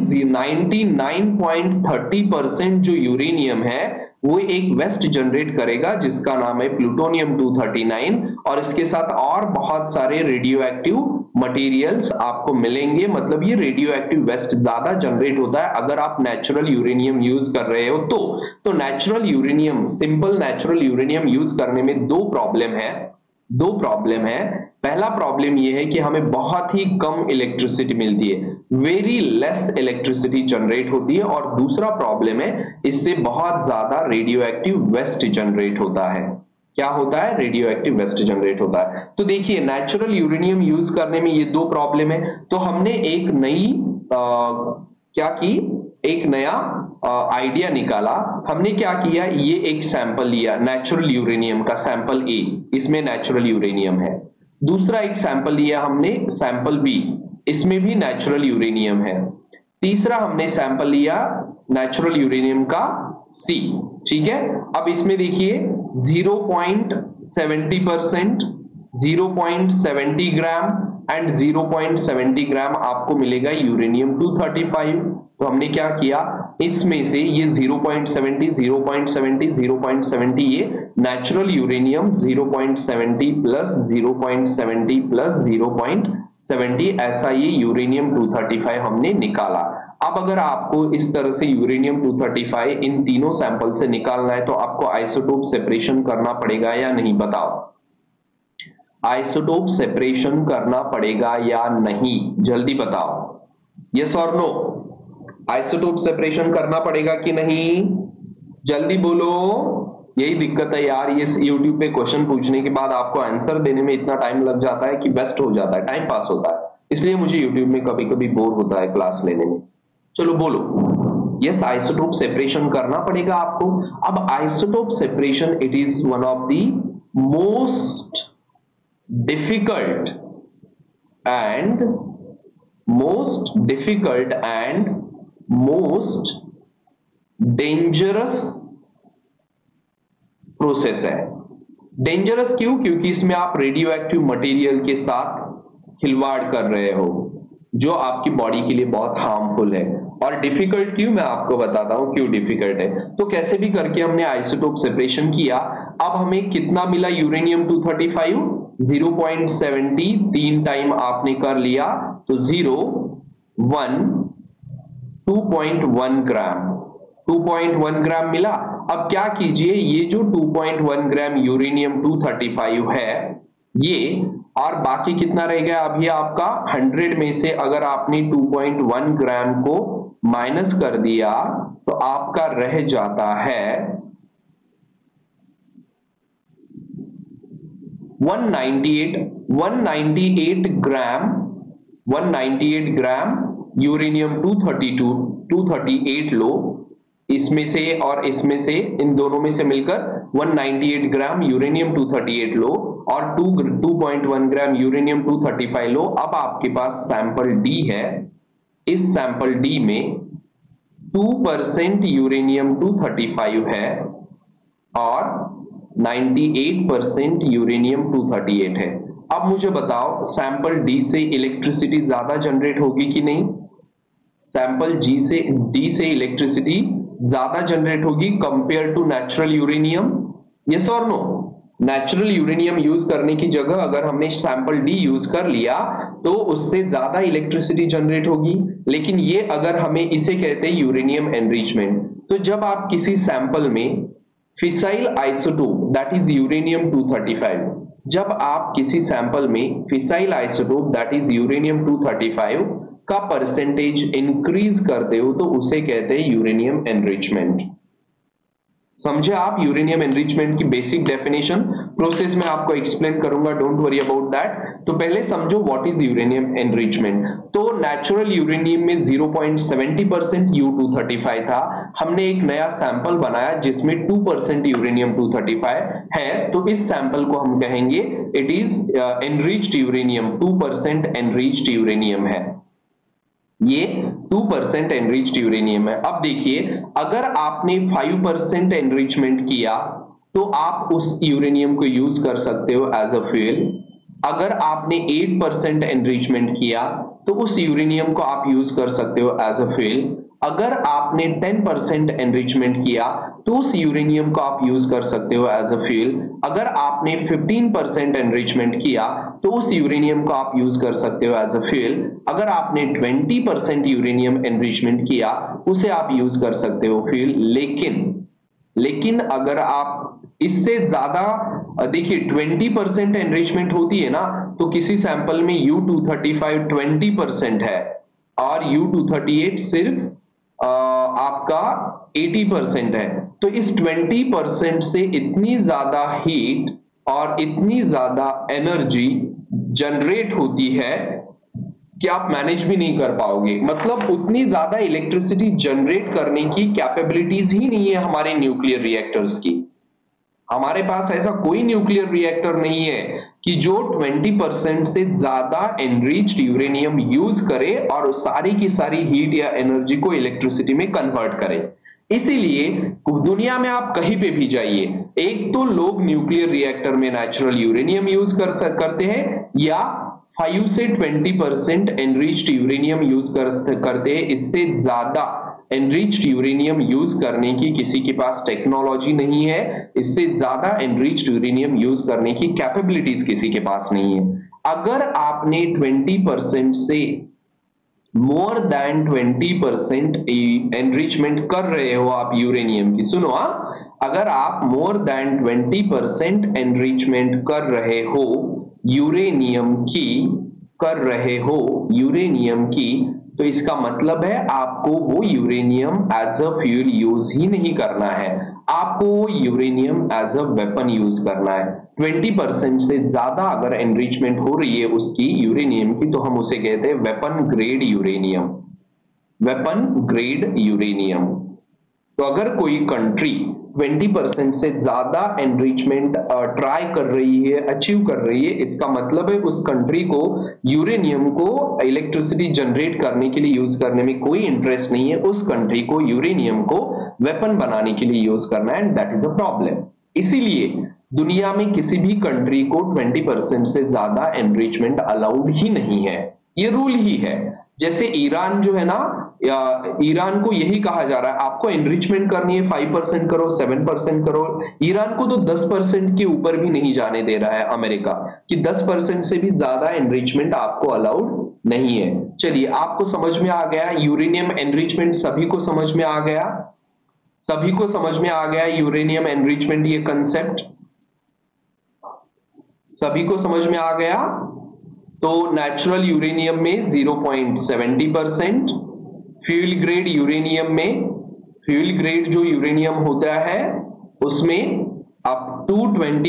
99.30% जो यूरेनियम है वो एक वेस्ट जनरेट करेगा जिसका नाम है प्लूटोनियम 239, और इसके साथ और बहुत सारे रेडियो एक्टिव मटेरियल्स आपको मिलेंगे। मतलब ये रेडियो एक्टिव वेस्ट ज्यादा जनरेट होता है अगर आप नेचुरल यूरेनियम यूज कर रहे हो तो natural uranium, simple natural uranium use करने में दो प्रॉब्लम है। पहला प्रॉब्लम यह है कि हमें बहुत ही कम इलेक्ट्रिसिटी मिलती है, वेरी लेस इलेक्ट्रिसिटी जनरेट होती है, और दूसरा प्रॉब्लम है इससे बहुत ज्यादा रेडियो एक्टिव वेस्ट जनरेट होता है। क्या होता है? रेडियो एक्टिव वेस्ट जनरेट होता है। तो देखिए, नेचुरल यूरेनियम यूज करने में ये दो प्रॉब्लम है। तो हमने एक नई क्या की, एक नया आइडिया निकाला। हमने क्या किया, ये एक सैंपल लिया नेचुरल यूरेनियम का, सैंपल ए, इसमें नेचुरल यूरेनियम है। दूसरा एक सैंपल लिया हमने, सैंपल बी, इसमें भी नेचुरल यूरेनियम है। तीसरा हमने सैंपल लिया नेचुरल यूरेनियम का सी, ठीक है। अब इसमें देखिए 0.70%, 0.70 ग्राम एंड 0.70 ग्राम आपको मिलेगा यूरेनियम 235। तो हमने क्या किया, इसमें से ये 0.70, 0.70, 0.70 ये नेचुरल यूरेनियम 0.70 प्लस 0.70 प्लस 0.70, ऐसा ये यूरेनियम 235 हमने निकाला। अब अगर आपको इस तरह से यूरेनियम 235 इन तीनों सैंपल से निकालना है तो आपको आइसोटोप सेपरेशन करना पड़ेगा या नहीं? बताओ, आइसोटोप सेपरेशन करना पड़ेगा या नहीं? जल्दी बताओ, यस और नो? आइसोटोप सेपरेशन करना पड़ेगा कि नहीं? जल्दी बोलो। यही दिक्कत है यार, ये YouTube पे क्वेश्चन पूछने के बाद आपको आंसर देने में इतना टाइम लग जाता है कि वेस्ट हो जाता है, टाइम पास होता है। इसलिए मुझे YouTube में कभी कभी बोर होता है क्लास लेने में। चलो बोलो, यस, आइसोटोप सेपरेशन करना पड़ेगा आपको। अब isotope separation, it is one of the most difficult and most dangerous process है। डेंजरस क्यों? क्योंकि इसमें आप रेडियो एक्टिव मटेरियल के साथ खिलवाड़ कर रहे हो जो आपकी बॉडी के लिए बहुत हार्मफुल है। और डिफिकल्ट क्यों? मैं आपको बताता हूं क्यों डिफिकल्ट है। तो कैसे भी करके हमने आइसोटोप सेपरेशन किया। अब हमें कितना मिला यूरेनियम 235? 0.70, 3 टाइम आपने कर लिया तो 2.1 ग्राम, 2.1 ग्राम मिला। अब क्या कीजिए, ये जो 2.1 ग्राम यूरेनियम 235 है ये, और बाकी कितना रह गया अभी आपका 100 में से अगर आपने 2.1 ग्राम को माइनस कर दिया तो आपका रह जाता है 198 ग्राम यूरेनियम 238 लो। इसमें से और इसमें से, इन दोनों में से मिलकर 198 ग्राम यूरेनियम 238 लो और 2.1 ग्राम यूरेनियम 235 लो। अब आपके पास सैंपल डी है। इस सैंपल डी में 2% यूरेनियम 235 है और 98% यूरेनियम 238 है। अब मुझे बताओ, सैंपल डी से इलेक्ट्रिसिटी ज्यादा जनरेट होगी कि नहीं? सैंपल डी से इलेक्ट्रिसिटी ज्यादा जनरेट होगी compare to natural uranium, yes और नो? नेचुरल यूरेनियम यूज करने की जगह अगर हमने सैंपल डी यूज कर लिया तो उससे ज्यादा इलेक्ट्रिसिटी जनरेट होगी। लेकिन ये अगर हमें इसे कहते हैं यूरेनियम एनरिचमेंट। तो जब आप किसी सैंपल में fissile isotope that is uranium 235, जब आप किसी सैंपल में fissile isotope that is uranium 235 का परसेंटेज इंक्रीज करते हो तो उसे कहते हैं यूरेनियम एनरिचमेंट। समझे आप यूरेनियम एनरिचमेंट की बेसिक डेफिनेशन? प्रोसेस में आपको एक्सप्लेन करूंगा, डोंट वरी अबाउट दैट। तो पहले समझो व्हाट इज यूरेनियम एनरिचमेंट। तो नेचुरल यूरेनियम में 0.70% U235 था। हमने एक नया सैंपल बनाया जिसमें 2% यूरेनियम 235 है, तो इस सैंपल को हम कहेंगे it is enriched uranium, 2% enriched uranium है, ये 2% एनरिच्ड यूरेनियम है। अब देखिए, अगर आपने 5% एनरिचमेंट किया तो आप उस यूरेनियम को यूज कर सकते हो एज अ फ्यूल। अगर आपने 8% एनरिचमेंट किया तो उस यूरेनियम को आप यूज कर सकते हो एज अ फ्यूल। अगर आपने 10% एनरिचमेंट किया तो उस यूरेनियम को आप यूज कर सकते हो एज अ फ्यूल। अगर आपने 15% एनरिचमेंट किया तो उस यूरेनियम को आप यूज कर सकते हो एज अ फ्यूल। अगर आपने 20% यूरेनियम एनरिचमेंट किया उसे आप यूज कर सकते हो फ्यूल। लेकिन अगर आप इससे ज्यादा, देखिए 20% एनरिचमेंट होती है ना, तो किसी सैंपल में U235 20% है और U238 सिर्फ आपका 80% है, तो इस 20% से इतनी ज्यादा हीट और इतनी ज्यादा एनर्जी जनरेट होती है कि आप मैनेज भी नहीं कर पाओगे। मतलब उतनी ज्यादा इलेक्ट्रिसिटी जनरेट करने की कैपेबिलिटीज ही नहीं है हमारे न्यूक्लियर रिएक्टर्स की। हमारे पास ऐसा कोई न्यूक्लियर रिएक्टर नहीं है कि जो 20% से ज्यादा एनरिच्ड यूरेनियम यूज करे और सारी की सारी हीट या एनर्जी को इलेक्ट्रिसिटी में कन्वर्ट करे। इसीलिए दुनिया में आप कहीं पे भी जाइए, एक तो लोग न्यूक्लियर रिएक्टर में नेचुरल यूरेनियम यूज करते हैं या 5 से 20% एनरिच्ड यूरेनियम यूज करते हैं। इससे ज्यादा एनरिच्ड यूरेनियम यूज करने की किसी के पास टेक्नोलॉजी नहीं है, इससे ज्यादा एनरिच्ड यूरेनियम यूज करने की कैपेबिलिटीज किसी के पास नहीं है। अगर आपने 20% से मोर देन 20% एनरिचमेंट कर रहे हो आप यूरेनियम की, सुनो अगर आप मोर देन 20% एनरिचमेंट कर रहे हो यूरेनियम की, तो इसका मतलब है आपको वो uranium as a fuel use ही नहीं करना है, आपको वो uranium as a weapon use करना है। 20% से ज्यादा अगर एनरिचमेंट हो रही है उसकी यूरेनियम की, तो हम उसे कहते हैं वेपन ग्रेड यूरेनियम। तो अगर कोई कंट्री 20% से ज्यादा एनरिचमेंट ट्राई कर रही है, अचीव कर रही है, इसका मतलब है उस कंट्री को यूरेनियम को इलेक्ट्रिसिटी जनरेट करने के लिए यूज करने में कोई इंटरेस्ट नहीं है, उस कंट्री को यूरेनियम को वेपन बनाने के लिए यूज करना है, and that is a problem. इसीलिए दुनिया में किसी भी कंट्री को 20% से ज्यादा एनरिचमेंट अलाउड ही नहीं है, ये रूल ही है। जैसे ईरान जो है ना, ईरान को यही कहा जा रहा है आपको एनरिचमेंट करनी है 5% करो, 7% करो। ईरान को तो 10% के ऊपर भी नहीं जाने दे रहा है अमेरिका, कि 10% से भी ज्यादा एनरिचमेंट आपको अलाउड नहीं है। चलिए, आपको समझ में आ गया यूरेनियम एनरिचमेंट, सभी को समझ में आ गया यूरेनियम एनरिचमेंट ये कंसेप्ट सभी को समझ में आ गया। तो नेचुरल यूरेनियम में 0.70%, फ्यूल ग्रेड यूरेनियम में, फ्यूल ग्रेड जो यूरेनियम होता है उसमें अप टू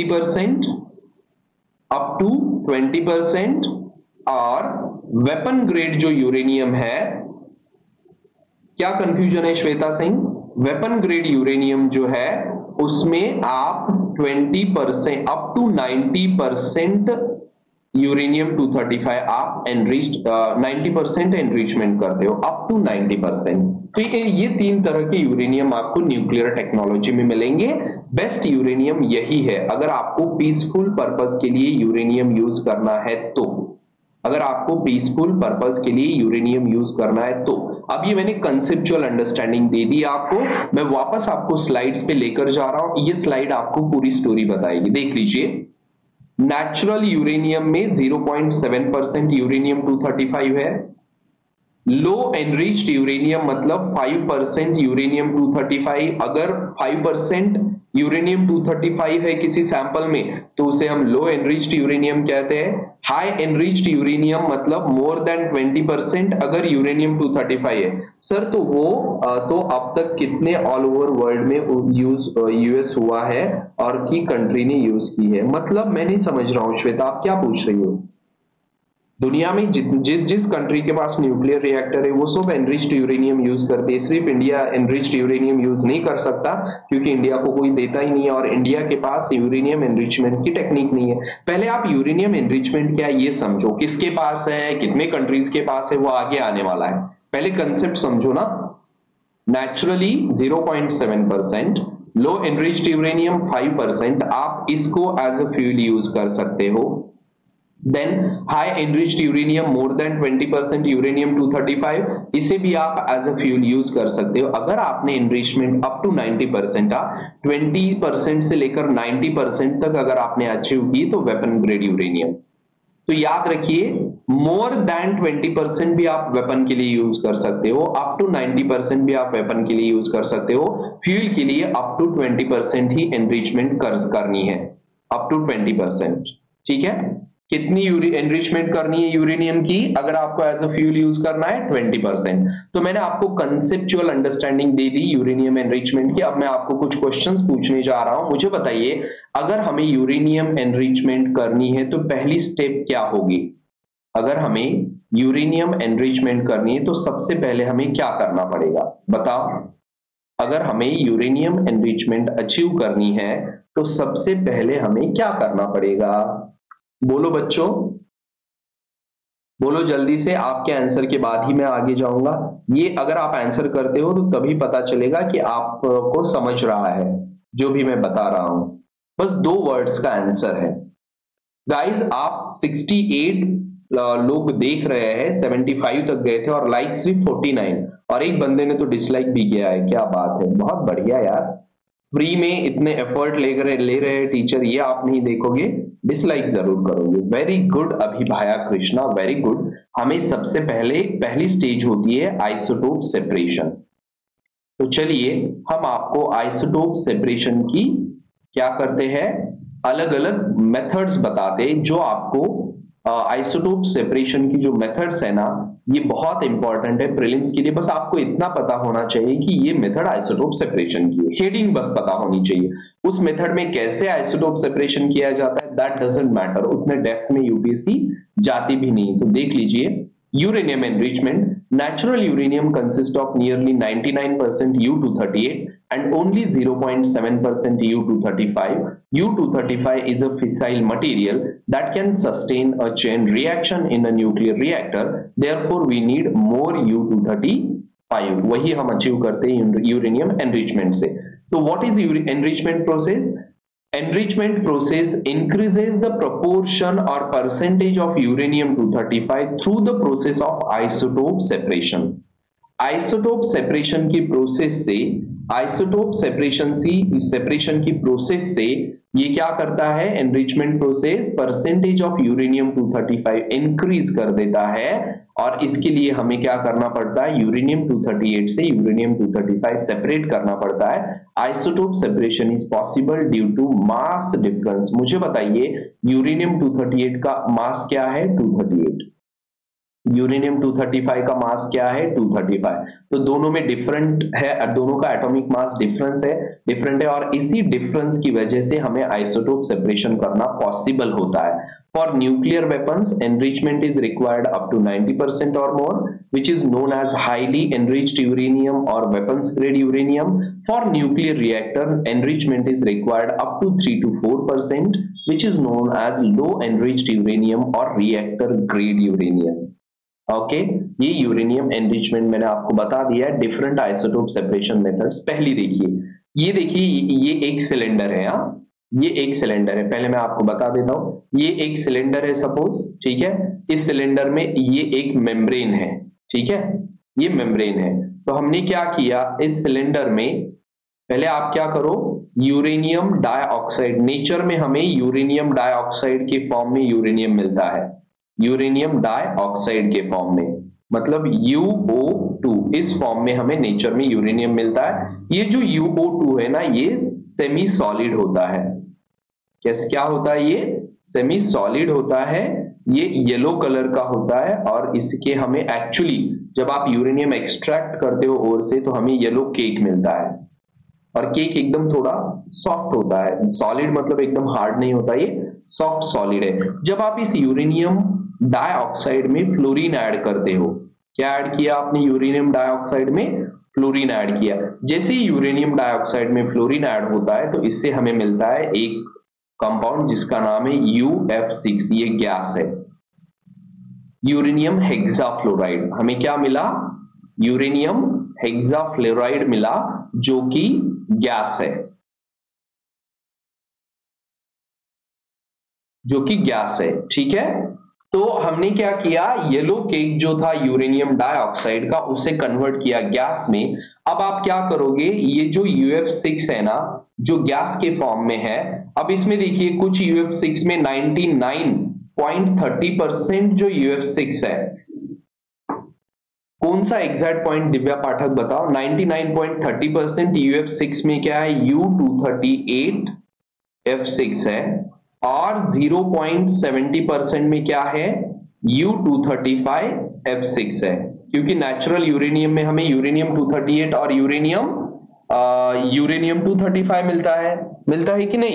20%, और वेपन ग्रेड जो यूरेनियम है, क्या कंफ्यूजन है Shweta Singh? Weapon grade uranium जो है उसमें आप 20% अप टू 90% यूरेनियम 235 आप एनरिच्ड 90% एनरिचमेंट करते हो, अप टू 90%। तो ये 3 तरह के यूरेनियम आपको न्यूक्लियर टेक्नोलॉजी में मिलेंगे। बेस्ट यूरेनियम यही है अगर आपको पीसफुल पर्पस के लिए यूरेनियम यूज करना है तो। अगर आपको पीसफुल पर्पस के लिए यूरेनियम यूज करना है तो। अब ये मैंने कंसेप्चुअल अंडरस्टैंडिंग दे दी आपको, मैं वापस आपको स्लाइड्स पे लेकर जा रहा हूं, ये स्लाइड आपको पूरी स्टोरी बताएगी, देख लीजिए। नेचुरल यूरेनियम में 0.7% यूरेनियम 235 है। लो एनरिच्ड यूरेनियम मतलब 5% यूरेनियम 235। अगर 5% यूरेनियम 235 है किसी सैंपल में तो उसे हम लो एनरिच्ड यूरेनियम कहते हैं। हाई एनरिच्ड यूरेनियम मतलब मोर देन 20% अगर यूरेनियम 235 है। सर तो वो तो अब तक कितने ऑल ओवर वर्ल्ड में यूएस हुआ है और की कंट्री ने यूज की है, मतलब मैं नहीं समझ रहा हूं श्वेता, आप क्या पूछ रही हो? दुनिया में जिस जिस कंट्री के पास न्यूक्लियर रिएक्टर है वो सब एनरिच्ड यूरेनियम यूज करते हैं। सिर्फ इंडिया एनरिच्ड यूरेनियम यूज नहीं कर सकता क्योंकि इंडिया को कोई देता ही नहीं है और इंडिया के पास यूरेनियम एनरिचमेंट की टेक्निक नहीं है। पहले आप यूरेनियम एनरिचमेंट क्या ये समझो, किसके पास है, कितने कंट्रीज के पास है, वो आगे आने वाला है। पहले कंसेप्ट समझो ना। नेचुरली 0.7%, लो एनरिच्ड यूरेनियम 5%, आप इसको एज अ फ्यूल यूज कर सकते हो। Then high enriched uranium more than 20% uranium 235, इसे भी आप एज अ फ्यूल यूज कर सकते हो। अगर आपने एनरिचमेंट अप टू 90% का 20% से लेकर 90% तक अगर आपने अचीव की तो वेपन ग्रेड यूरेनियम। तो याद रखिए मोर देन 20% भी आप वेपन के लिए यूज कर सकते हो, अप टू 90% भी आप वेपन के लिए यूज कर सकते हो। फ्यूल के लिए अप टू 20% ही एनरिचमेंट करनी है, अप टू 20%। ठीक है, कितनी एनरिचमेंट करनी है यूरेनियम की अगर आपको एज अ फ्यूल यूज करना है? 20%। तो मैंने आपको कंसेप्चुअल अंडरस्टैंडिंग दे दी यूरेनियम एनरिचमेंट की। अब मैं आपको कुछ क्वेश्चंस पूछने जा रहा हूं, मुझे बताइए अगर हमें यूरेनियम एनरिचमेंट करनी है तो पहली स्टेप क्या होगी? अगर हमें यूरेनियम एनरिचमेंट करनी है तो सबसे पहले हमें क्या करना पड़ेगा बताओ? अगर हमें यूरेनियम एनरिचमेंट अचीव करनी है तो सबसे पहले हमें क्या करना पड़ेगा? बोलो बच्चों, बोलो जल्दी से, आपके आंसर के बाद ही मैं आगे जाऊंगा। ये अगर आप आंसर करते हो तो तभी पता चलेगा कि आपको समझ रहा है जो भी मैं बता रहा हूं। बस 2 वर्ड्स का आंसर है गाइस। आप 68 लोग देख रहे हैं, 75 तक गए थे और लाइक सिर्फ 49, और एक बंदे ने तो डिसलाइक भी किया है। क्या बात है, बहुत बढ़िया यार। फ्री में इतने एफर्ट ले रहे हैं टीचर, ये आप नहीं देखोगे, डिसलाइक जरूर करोगे। वेरी गुड अभिभाया कृष्णा, वेरी गुड। हमें सबसे पहली स्टेज होती है आइसोटोप सेपरेशन। तो चलिए हम आपको आइसोटोप सेपरेशन की क्या करते हैं, अलग अलग मेथड्स बताते हैं जो आपको आइसोटोप सेपरेशन की जो मेथड्स है ना, ये बहुत इंपॉर्टेंट है प्रीलिम्स के लिए। बस आपको इतना पता होना चाहिए कि ये मेथड आइसोटोप सेपरेशन की है, हेडिंग बस पता होनी चाहिए। उस मेथड में कैसे आइसोटोप सेपरेशन किया जाता है दैट डजंट मैटर, उतने डेप्थ में यूपीएससी जाती भी नहीं। तो देख लीजिए, uranium enrichment, natural uranium consists of nearly 99% U-238 and only 0.7% U-235. U-235 is a fissile material that can sustain a chain reaction in a nuclear reactor. Therefore, we need more U-235. वही हम अचीव करते हैं यूरेनियम एनरिचमेंट से। तो what is enrichment process? Enrichment process increases the proportion or percentage of uranium-235 through the process of isotope separation. Isotope separation की प्रोसेस से, आइसोटोप सेपरेशन की प्रोसेस से ये क्या करता है, enrichment process percentage of uranium 235 increase कर देता है। और इसके लिए हमें क्या करना पड़ता है, यूरेनियम 238 से यूरेनियम 235 सेपरेट करना पड़ता है। Isotope separation is possible due to mass difference. मुझे बताइए यूरेनियम 238 का मास क्या है? 238। यूरेनियम 235 का मास क्या है? 235। तो दोनों में डिफरेंट है, दोनों का एटॉमिक मास डिफरेंट है और इसी डिफरेंस की वजह से हमें आइसोटोप सेपरेशन करना पॉसिबल होता है। For nuclear weapons enrichment is required up to 90% और more, which is known as highly enriched uranium or weapons grade uranium. For nuclear reactor enrichment is required up to 3 to 4%, which is known as low enriched uranium or reactor grade uranium. Okay, ये यूरेनियम एनरिचमेंट मैंने आपको बता दिया है, डिफरेंट आइसोटोप सेपरेशन मेथड्स। पहली देखिए, ये देखिए, ये एक सिलेंडर है। ये एक सिलेंडर है, पहले मैं आपको बता देता हूं, ये एक सिलेंडर है सपोज, ठीक है। इस सिलेंडर में ये एक मेम्ब्रेन है, ठीक है, ये मेम्ब्रेन है। तो हमने क्या किया, इस सिलेंडर में पहले आप क्या करो, यूरेनियम डाइऑक्साइड, नेचर में हमें यूरेनियम डाइऑक्साइड के फॉर्म में यूरेनियम मिलता है, यूरेनियम डाइऑक्साइड के फॉर्म में, मतलब UO2, इस फॉर्म में हमें नेचर में यूरेनियम मिलता है। ये जो UO2 है ना, ये सेमी सॉलिड होता है। कैसे, क्या होता है, ये सेमी सॉलिड होता है, ये येलो कलर का होता है, और इसके हमें एक्चुअली जब आप यूरेनियम एक्सट्रैक्ट करते हो ओर से, तो हमें येलो केक मिलता है, और केक एकदम थोड़ा सॉफ्ट होता है, सॉलिड मतलब एकदम हार्ड नहीं होता, ये सॉफ्ट सॉलिड है। जब आप इस यूरेनियम डाइऑक्साइड में फ्लोरीन ऐड करते हो, क्या ऐड किया आपने यूरेनियम डाइऑक्साइड में, फ्लोरीन ऐड किया। जैसे ही यूरेनियम डाइऑक्साइड में फ्लोरीन ऐड होता है, तो इससे हमें मिलता है एक कंपाउंड जिसका नाम है UF6, ये गैस है, यूरेनियम हेक्साफ्लोराइड। हमें क्या मिला, यूरेनियम हेक्साफ्लोराइड मिला, जो कि गैस है, जो कि गैस है, ठीक है। तो हमने क्या किया, येलो केक जो था यूरेनियम डाइऑक्साइड का, उसे कन्वर्ट किया गैस में। अब आप क्या करोगे, ये जो UF6 है ना, जो गैस के फॉर्म में है, अब इसमें देखिए कुछ UF6 में 99.30% जो UF6 है, कौन सा एग्जैक्ट पॉइंट दिव्या पाठक बताओ, 99.30% UF6 में क्या है, U238F6 है, और 0.70% में क्या है, U235F6 है, क्योंकि नेचुरल यूरेनियम में हमें यूरेनियम 238 और यूरेनियम 235 मिलता है कि नहीं,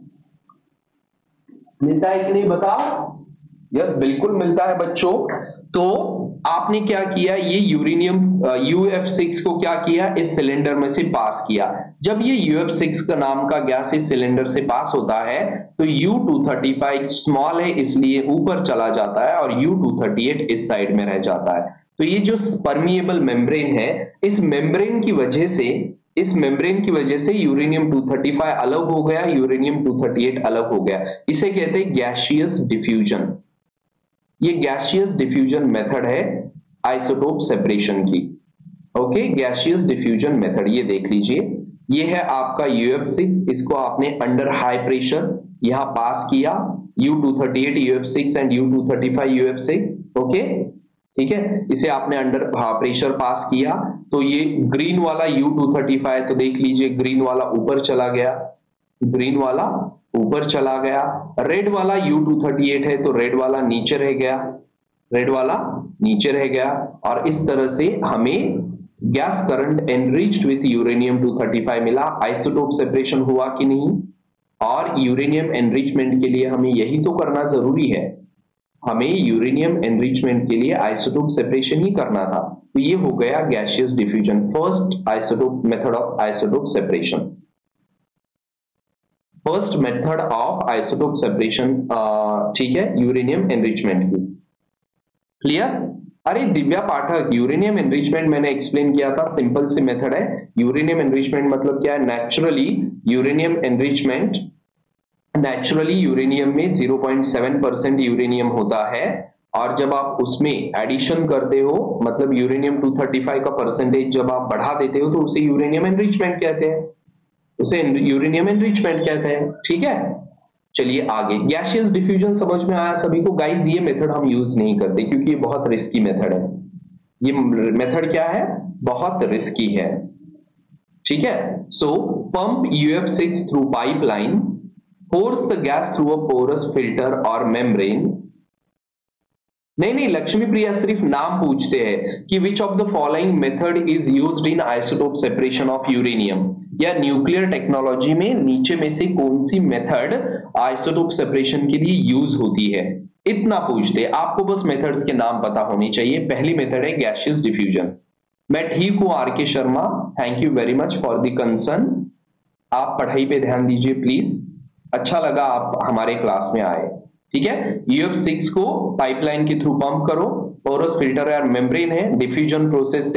मिलता है कि नहीं बताओ। यस, बिल्कुल मिलता है बच्चों। तो आपने क्या किया, ये यूरेनियम UF6 को क्या किया, इस सिलेंडर में से पास किया। जब ये UF6 का नाम का गैस इस सिलेंडर से पास होता है, तो U235 स्मॉल है इसलिए ऊपर चला जाता है, और U238 इस साइड में रह जाता है। तो ये जो परमिएबल मेम्ब्रेन है, इस मेम्ब्रेन की वजह से यूरेनियम 235 अलग हो गया, यूरेनियम 238 अलग हो गया। इसे कहते हैं गैसियस डिफ्यूजन। ये गैसियस डिफ्यूजन मेथड है आइसोटोप सेपरेशन की। ओके, गैसियस डिफ्यूजन मेथड, ये देख लीजिए, ये है आपका UF6, इसको आपने अंडर हाई प्रेशर यहां पास किया, U238 UF6 and U235 UF6। Okay, ठीक है, इसे आपने अंडर प्रेशर पास किया, तो ये ग्रीन वाला U235, तो देख लीजिए ग्रीन वाला ऊपर चला गया, ग्रीन वाला ऊपर चला गया, रेड वाला U238 है, तो रेड वाला नीचे रह गया, रेड वाला नीचे रह गया, और इस तरह से हमें gas current enriched with uranium 235 मिला। आइसोटोप सेपरेशन हुआ कि नहीं, और यूरेनियम एनरिचमेंट के लिए हमें यही तो करना जरूरी है, हमें यूरेनियम एनरिचमेंट के लिए आइसोटोप सेपरेशन ही करना था। तो ये हो गया gaseous diffusion, first isotope method of isotope separation, first method of isotope separation, ठीक है, यूरेनियम एनरिचमेंट की। क्लियर? अरे दिव्या पाठक, यूरेनियम एनरिचमेंट मैंने एक्सप्लेन किया था, सिंपल सी मेथड है। यूरेनियम एनरिचमेंट मतलब क्या है, naturally uranium enrichment, naturally uranium में 0.7% यूरेनियम होता है, और जब आप उसमें एडिशन करते हो, मतलब यूरेनियम 235 का परसेंटेज जब आप बढ़ा देते हो, तो उसे यूरेनियम एनरिचमेंट कहते हैं, उसे यूरेनियम एनरिचमेंट कहते हैं। ठीक है, चलिए आगे। गैसियस डिफ्यूजन समझ में आया सभी को? गाइस ये मेथड हम यूज नहीं करते क्योंकि ये बहुत रिस्की मेथड है। ये मेथड क्या है? बहुत रिस्की है। ठीक है, so pump UF6 through pipelines, force the gas through a porous filter or membrane। नहीं, लक्ष्मी प्रिया सिर्फ नाम पूछते हैं कि which of the following method is used in isotope separation of uranium, या न्यूक्लियर टेक्नोलॉजी में नीचे में से कौन सी मेथड आइसोटोप सेपरेशन के लिए यूज होती है, इतना पूछते। आपको बस मेथड्स के नाम पता होने चाहिए। पहली मेथड है गैसियस डिफ्यूजन। मैं ठीक हूं RK Sharma, thank you very much for the concern. आप पढ़ाई पे ध्यान दीजिए प्लीज, अच्छा लगा आप हमारे क्लास में आए। ठीक है, UF6 को पाइपलाइन के थ्रू पंप करो, पोरस फिल्टर या मेम्ब्रेन है, डिफ्यूजन प्रोसेस से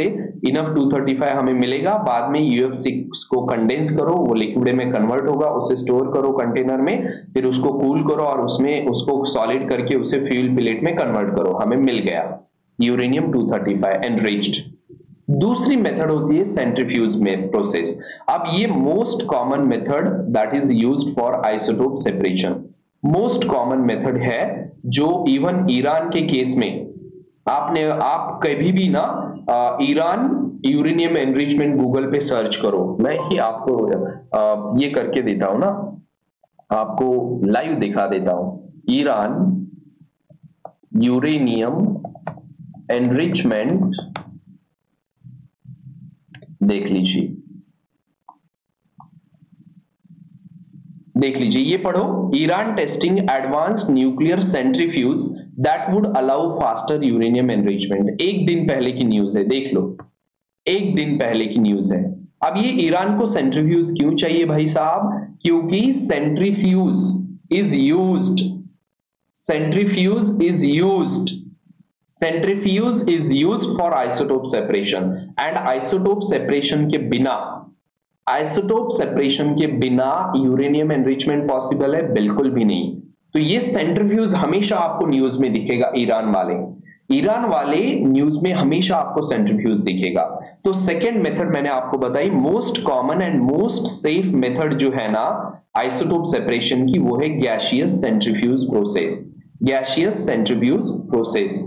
इनफ 235 हमें मिलेगा। बाद में UF6 को कंडेंस करो, वो लिक्विड में कन्वर्ट होगा, उसे स्टोर करो कंटेनर में, फिर उसको कूल करो और उसमें उसको सॉलिड करके उसे फ्यूल पिलेट में कन्वर्ट करो, हमें मिल गया यूरेनियम 235 एनरिच्ड। दूसरी मेथड होती है सेंट्रीफ्यूज में प्रोसेस। अब ये most common method that is used for isotope separation, most common method है जो इवन ईरान के केस में आप कभी भी ना ईरान यूरेनियम एनरिचमेंट गूगल पे सर्च करो, मैं ही आपको ये करके देता हूं ना, आपको लाइव दिखा देता हूं, ईरान यूरेनियम एनरिचमेंट देख लीजिए, ये पढ़ो, Iran testing advanced nuclear centrifuge that would allow faster uranium enrichment. एक दिन पहले की न्यूज है, देख लो, एक दिन पहले की न्यूज है। अब ये ईरान को सेंट्रीफ्यूज क्यों चाहिए भाई साहब? क्योंकि centrifuge is used for isotope separation, and isotope separation के बिना यूरेनियम एनरिचमेंट पॉसिबल है? बिल्कुल भी नहीं। तो ये सेंट्रीफ्यूज हमेशा आपको न्यूज में दिखेगा, ईरान वाले न्यूज में हमेशा आपको सेंट्रीफ्यूज दिखेगा। तो सेकेंड मेथड मैंने आपको बताई, most common and most safe method जो है ना आइसोटोप सेपरेशन की, वो है गैसियस सेंट्रीफ्यूज प्रोसेस।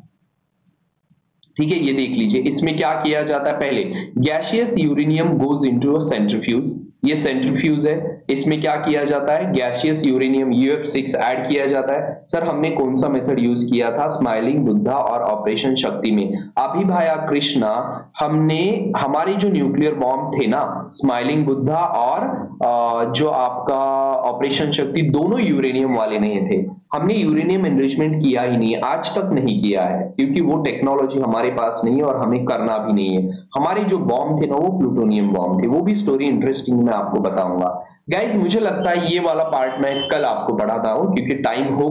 ठीक है, ये देख लीजिए, इसमें क्या किया जाता है, पहले gaseous uranium goes into a centrifuge, ये सेंट्रीफ्यूज है, इसमें क्या किया जाता है, गैसियस यूरेनियम UF6 ऐड किया जाता है। सर हमने कौन सा मेथड यूज किया था? स्माइलिंग बुद्धा और ऑपरेशन शक्ति में। अभी भाया कृष्णा, हमने हमारे जो न्यूक्लियर बॉम्ब थे ना, स्माइलिंग बुद्धा और जो आपका ऑपरेशन शक्ति, दोनों यूरेनियम वाले नहीं थे। हमने यूरेनियम एनरिचमेंट किया ही नहीं, आज तक नहीं किया है, क्योंकि वो टेक्नोलॉजी हमारे पास नहीं है और हमें करना भी नहीं है। हमारे जो बॉम्ब थे ना वो प्लूटोनियम बॉम्ब थे, वो भी स्टोरी इंटरेस्टिंग मैं आपको बताऊंगा। गाइज मुझे लगता है ये वाला पार्ट मैं कल आपको बढ़ाता हूं, क्योंकि टाइम हो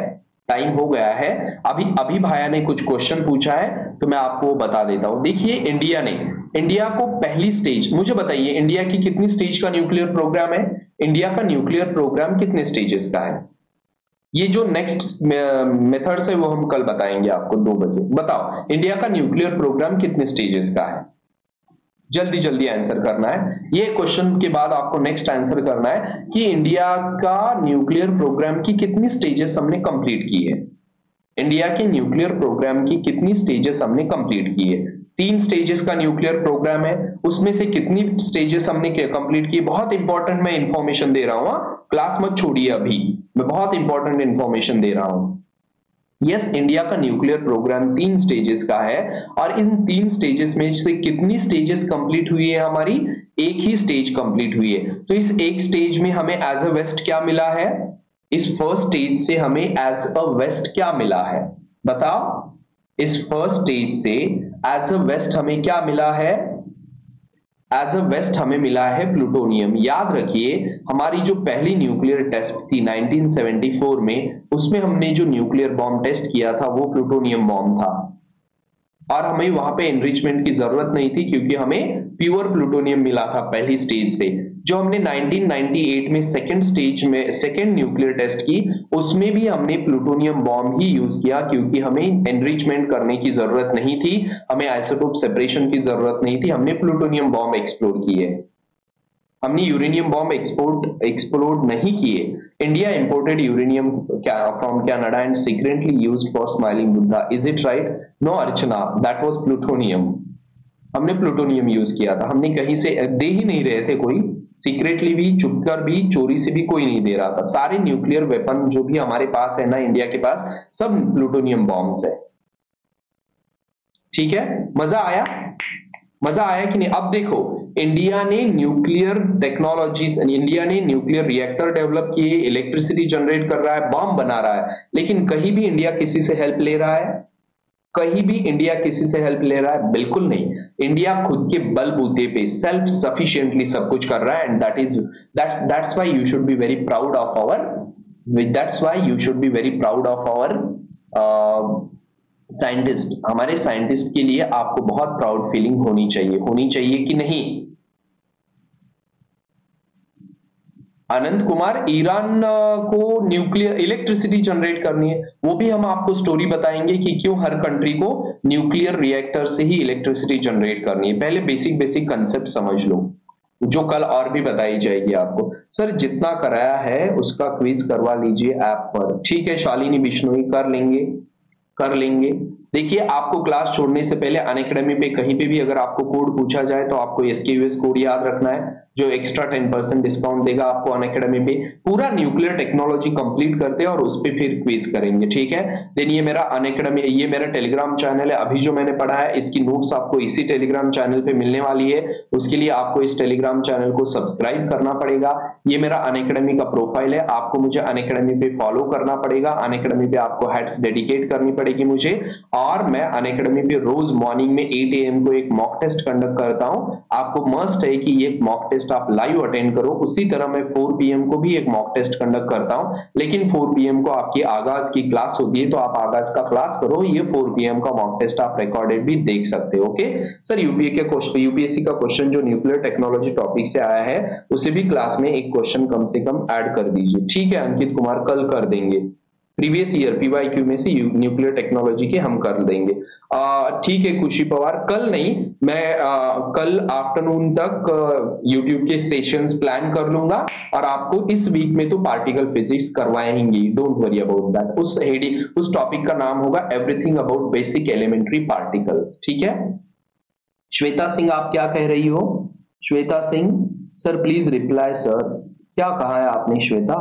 गया है। अभी भाया ने कुछ क्वेश्चन पूछा है तो मैं आपको बता देता हूं। देखिए इंडिया को पहली स्टेज, मुझे बताइए इंडिया की कितनी स्टेज का न्यूक्लियर प्रोग्राम है? इंडिया का न्यूक्लियर प्रोग्राम कितने स्टेजेस का है? ये जो नेक्स्ट मेथड्स है वो हम कल बताएंगे आपको 2 बजे। बताओ इंडिया का न्यूक्लियर प्रोग्राम कितने स्टेजेस का है? जल्दी आंसर करना है। ये क्वेश्चन के बाद आपको नेक्स्ट आंसर करना है कि इंडिया का न्यूक्लियर प्रोग्राम की कितनी स्टेजेस हमने कंप्लीट की है। इंडिया के न्यूक्लियर प्रोग्राम की कितनी स्टेजेस हमने कंप्लीट की है? 3 स्टेजेस का न्यूक्लियर प्रोग्राम है, उसमें से कितनी स्टेजेस हमने कंप्लीट की? बहुत इंपॉर्टेंट मैं इंफॉर्मेशन दे रहा हूं, क्लास मत छोड़िए, अभी मैं बहुत इंपॉर्टेंट इंफॉर्मेशन दे रहा हूं। यस, इंडिया का न्यूक्लियर प्रोग्राम 3 स्टेजेस का है, और इन 3 स्टेजेस में से कितनी स्टेजेस कंप्लीट हुई है हमारी? एक ही स्टेज कंप्लीट हुई है। तो इस एक स्टेज में हमें एज अ वेस्ट क्या मिला है? इस फर्स्ट स्टेज से हमें एज अ वेस्ट क्या मिला है? बताओ, इस फर्स्ट स्टेज से एज अ वेस्ट हमें क्या मिला है? एज अ वेस्ट हमें मिला है प्लूटोनियम। याद रखिए हमारी जो पहली न्यूक्लियर टेस्ट थी 1974 में, उसमें हमने जो न्यूक्लियर बॉम्ब टेस्ट किया था वो प्लूटोनियम बॉम्ब था, और हमें वहां पे एनरिचमेंट की जरूरत नहीं थी, क्योंकि हमें प्योर प्लूटोनियम मिला था पहली स्टेज से। जो हमने 1998 में सेकेंड न्यूक्लियर टेस्ट की, उसमें भी हमने प्लूटोनियम बॉम्ब ही यूज किया, क्योंकि हमें एनरिचमेंट करने की जरूरत नहीं थी, हमें आइसोटोप सेपरेशन की जरूरत नहीं थी, हमने प्लूटोनियम बॉम्ब एक्सप्लोर किए, हमने यूरेनियम बॉम्ब एक्सप्लोर नहीं किए। India imported uranium from Canada and secretly used for smiling Buddha, is it right? No Archana, that was plutonium. हमने प्लूटोनियम यूज किया था, हमने कहीं से दे ही नहीं रहे थे, कोई सीक्रेटली भी, छुपकर भी, चोरी से भी कोई नहीं दे रहा था। सारे न्यूक्लियर वेपन जो भी हमारे पास है ना इंडिया के पास, सब प्लूटोनियम बॉम्ब्स है। ठीक है, मजा आया कि नहीं? अब देखो इंडिया ने न्यूक्लियर टेक्नोलॉजीज, इंडिया ने न्यूक्लियर रिएक्टर डेवलप किए, इलेक्ट्रिसिटी जनरेट कर रहा है, बॉम्ब बना रहा है, लेकिन कहीं भी इंडिया किसी से हेल्प ले रहा है? कहीं भी इंडिया किसी से हेल्प ले रहा है? बिल्कुल नहीं। इंडिया खुद के बलबूते पे सेल्फ सफिशिएंटली सब कुछ कर रहा है, and that's why you should be very proud of our scientist, हमारे साइंटिस्ट के लिए आपको बहुत प्राउड फीलिंग होनी चाहिए कि नहीं? अनंत कुमार, ईरान को न्यूक्लियर इलेक्ट्रिसिटी जनरेट करनी है, वो भी हम आपको स्टोरी बताएंगे कि क्यों हर कंट्री को न्यूक्लियर रिएक्टर से ही इलेक्ट्रिसिटी जनरेट करनी है। पहले बेसिक कंसेप्ट समझ लो, जो कल और भी बताई जाएगी आपको। सर जितना कराया है उसका क्विज करवा लीजिए ऐप पर, ठीक है शालिनी बिश्नोई, कर लेंगे। देखिए आपको क्लास छोड़ने से पहले अनअकैडमी पे कहीं पे भी अगर आपको कोड पूछा जाए तो आपको SKUS कोड याद रखना है, जो एक्स्ट्रा 10% डिस्काउंट देगा आपको अनअकैडमी पे। पूरा न्यूक्लियर टेक्नोलॉजी कंप्लीट करते हैं और उस पे फिर क्विज करेंगे, ठीक है। देन ये मेरा अनअकैडमी, ये मेरा टेलीग्राम चैनल है। अभी जो मैंने पढ़ा है इसकी नोट्स आपको इसी टेलीग्राम चैनल पे मिलने वाली है। उसके लिए आपको इस टेलीग्राम चैनल को सब्सक्राइब करना पड़ेगा। ये मेरा अनअकैडमी का प्रोफाइल है, आपको मुझे अनअकैडमी पे फॉलो करना पड़ेगा। अनअकैडमी पे आपको हैट्स डेडिकेट करनी पड़ेगी मुझे। और मैं अनअकैडमी पे रोज मॉर्निंग में 8 AM को एक मॉक टेस्ट कंडक्ट करता हूं। आपको मस्ट है कि ये मॉक टेस्ट आप लाइव अटेंड करो। उसी तरह मैं 4 PM को भी एक मॉक टेस्ट कंडक्ट करता हूं, लेकिन 4 PM को आपकी आगाज की क्लास होती है, तो आप आगाज का क्लास करो। ये 4 PM का मॉक टेस्ट आप रिकॉर्डेड भी देख सकते हो। ओके सर, यूपीएससी का क्वेश्चन जो न्यूक्लियर टेक्नोलॉजी टॉपिक से आया है उसे भी क्लास में एक क्वेश्चन कम से कम ऐड कर दीजिए, ठीक है अंकित कुमार, कल कर देंगे। प्रीवियस ईयर PYQ में से न्यूक्लियर टेक्नोलॉजी के हम कर देंगे, ठीक है। खुशी पवार, कल नहीं, मैं कल आफ्टरनून तक यूट्यूब के सेशंस प्लान कर लूंगा और आपको इस वीक में तो पार्टिकल फिजिक्स करवाएंगे, डोंट वरी अबाउट दैट। उस टॉपिक का नाम होगा everything about basic elementary particles, ठीक है। श्वेता सिंह, आप क्या कह रही हो? Shweta Singh, sir please reply sir, क्या कहा है आपने श्वेता?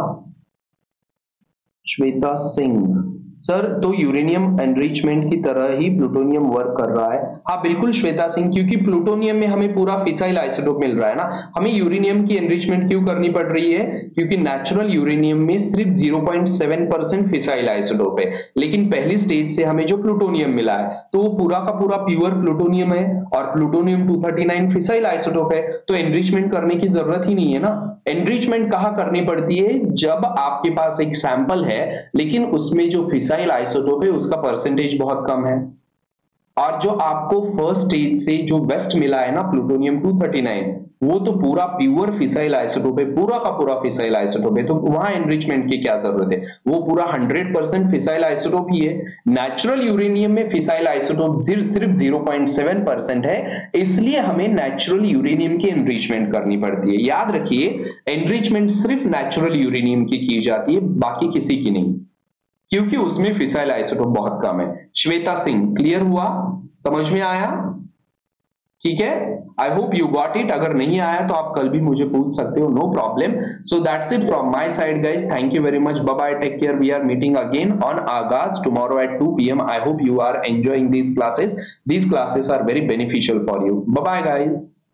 श्वेता सिंह, सर तो यूरेनियम एनरिचमेंट की तरह ही प्लूटोनियम वर्क कर रहा है। हाँ बिल्कुल श्वेता सिंह, क्योंकि प्लूटोनियम में हमें पूरा फिसाइल आइसोटोप मिल रहा है ना। हमें यूरेनियम की एनरिचमेंट क्यों करनी पड़ रही है? क्योंकि नेचुरल यूरेनियम में सिर्फ 0.7% फिसाइल आइसोटोप है, लेकिन पहली स्टेज से हमें जो प्लूटोनियम मिला है तो वो पूरा का पूरा प्योर प्लूटोनियम है और प्लूटोनियम 239 फिसाइल आइसोटोप है, तो एनरिचमेंट करने की जरूरत ही नहीं है ना। एनरिचमेंट कहाँ करनी पड़ती है? जब आपके पास एक सैंपल है लेकिन उसमें जो फिसाइल आइसोटोप है उसका परसेंटेज बहुत कम है, और जो आपको फर्स्ट स्टेज से जो बेस्ट मिला है ना प्लूटोनियम 239, वो तो पूरा प्योर फिसाइल आइसोटोप है, पूरा का पूरा फिसाइल आइसोटोप है, तो वहां एनरिचमेंट की क्या जरूरत है? वो पूरा 100% फिसाइल आइसोटोप ही है। नेचुरल यूरेनियम में फिसाइल आइसोटोप सिर्फ 0.7% है, इसलिए हमें नेचुरल यूरेनियम की एनरिचमेंट करनी पड़ती है। याद रखिए, एनरिचमेंट सिर्फ नेचुरल यूरेनियम की जाती है, बाकी किसी की नहीं, क्योंकि उसमें फिसाइल आइसोटोप बहुत कम है। श्वेता सिंह, क्लियर हुआ? समझ में आया? ठीक है, I hope you got it. अगर नहीं आया तो आप कल भी मुझे पूछ सकते हो, no problem. So that's it from my side guys, thank you very much, bye bye, take care. We are meeting again on Aagaaz tomorrow at 2 PM. I hope you are enjoying these classes. These classes are very beneficial for you. Bye bye guys.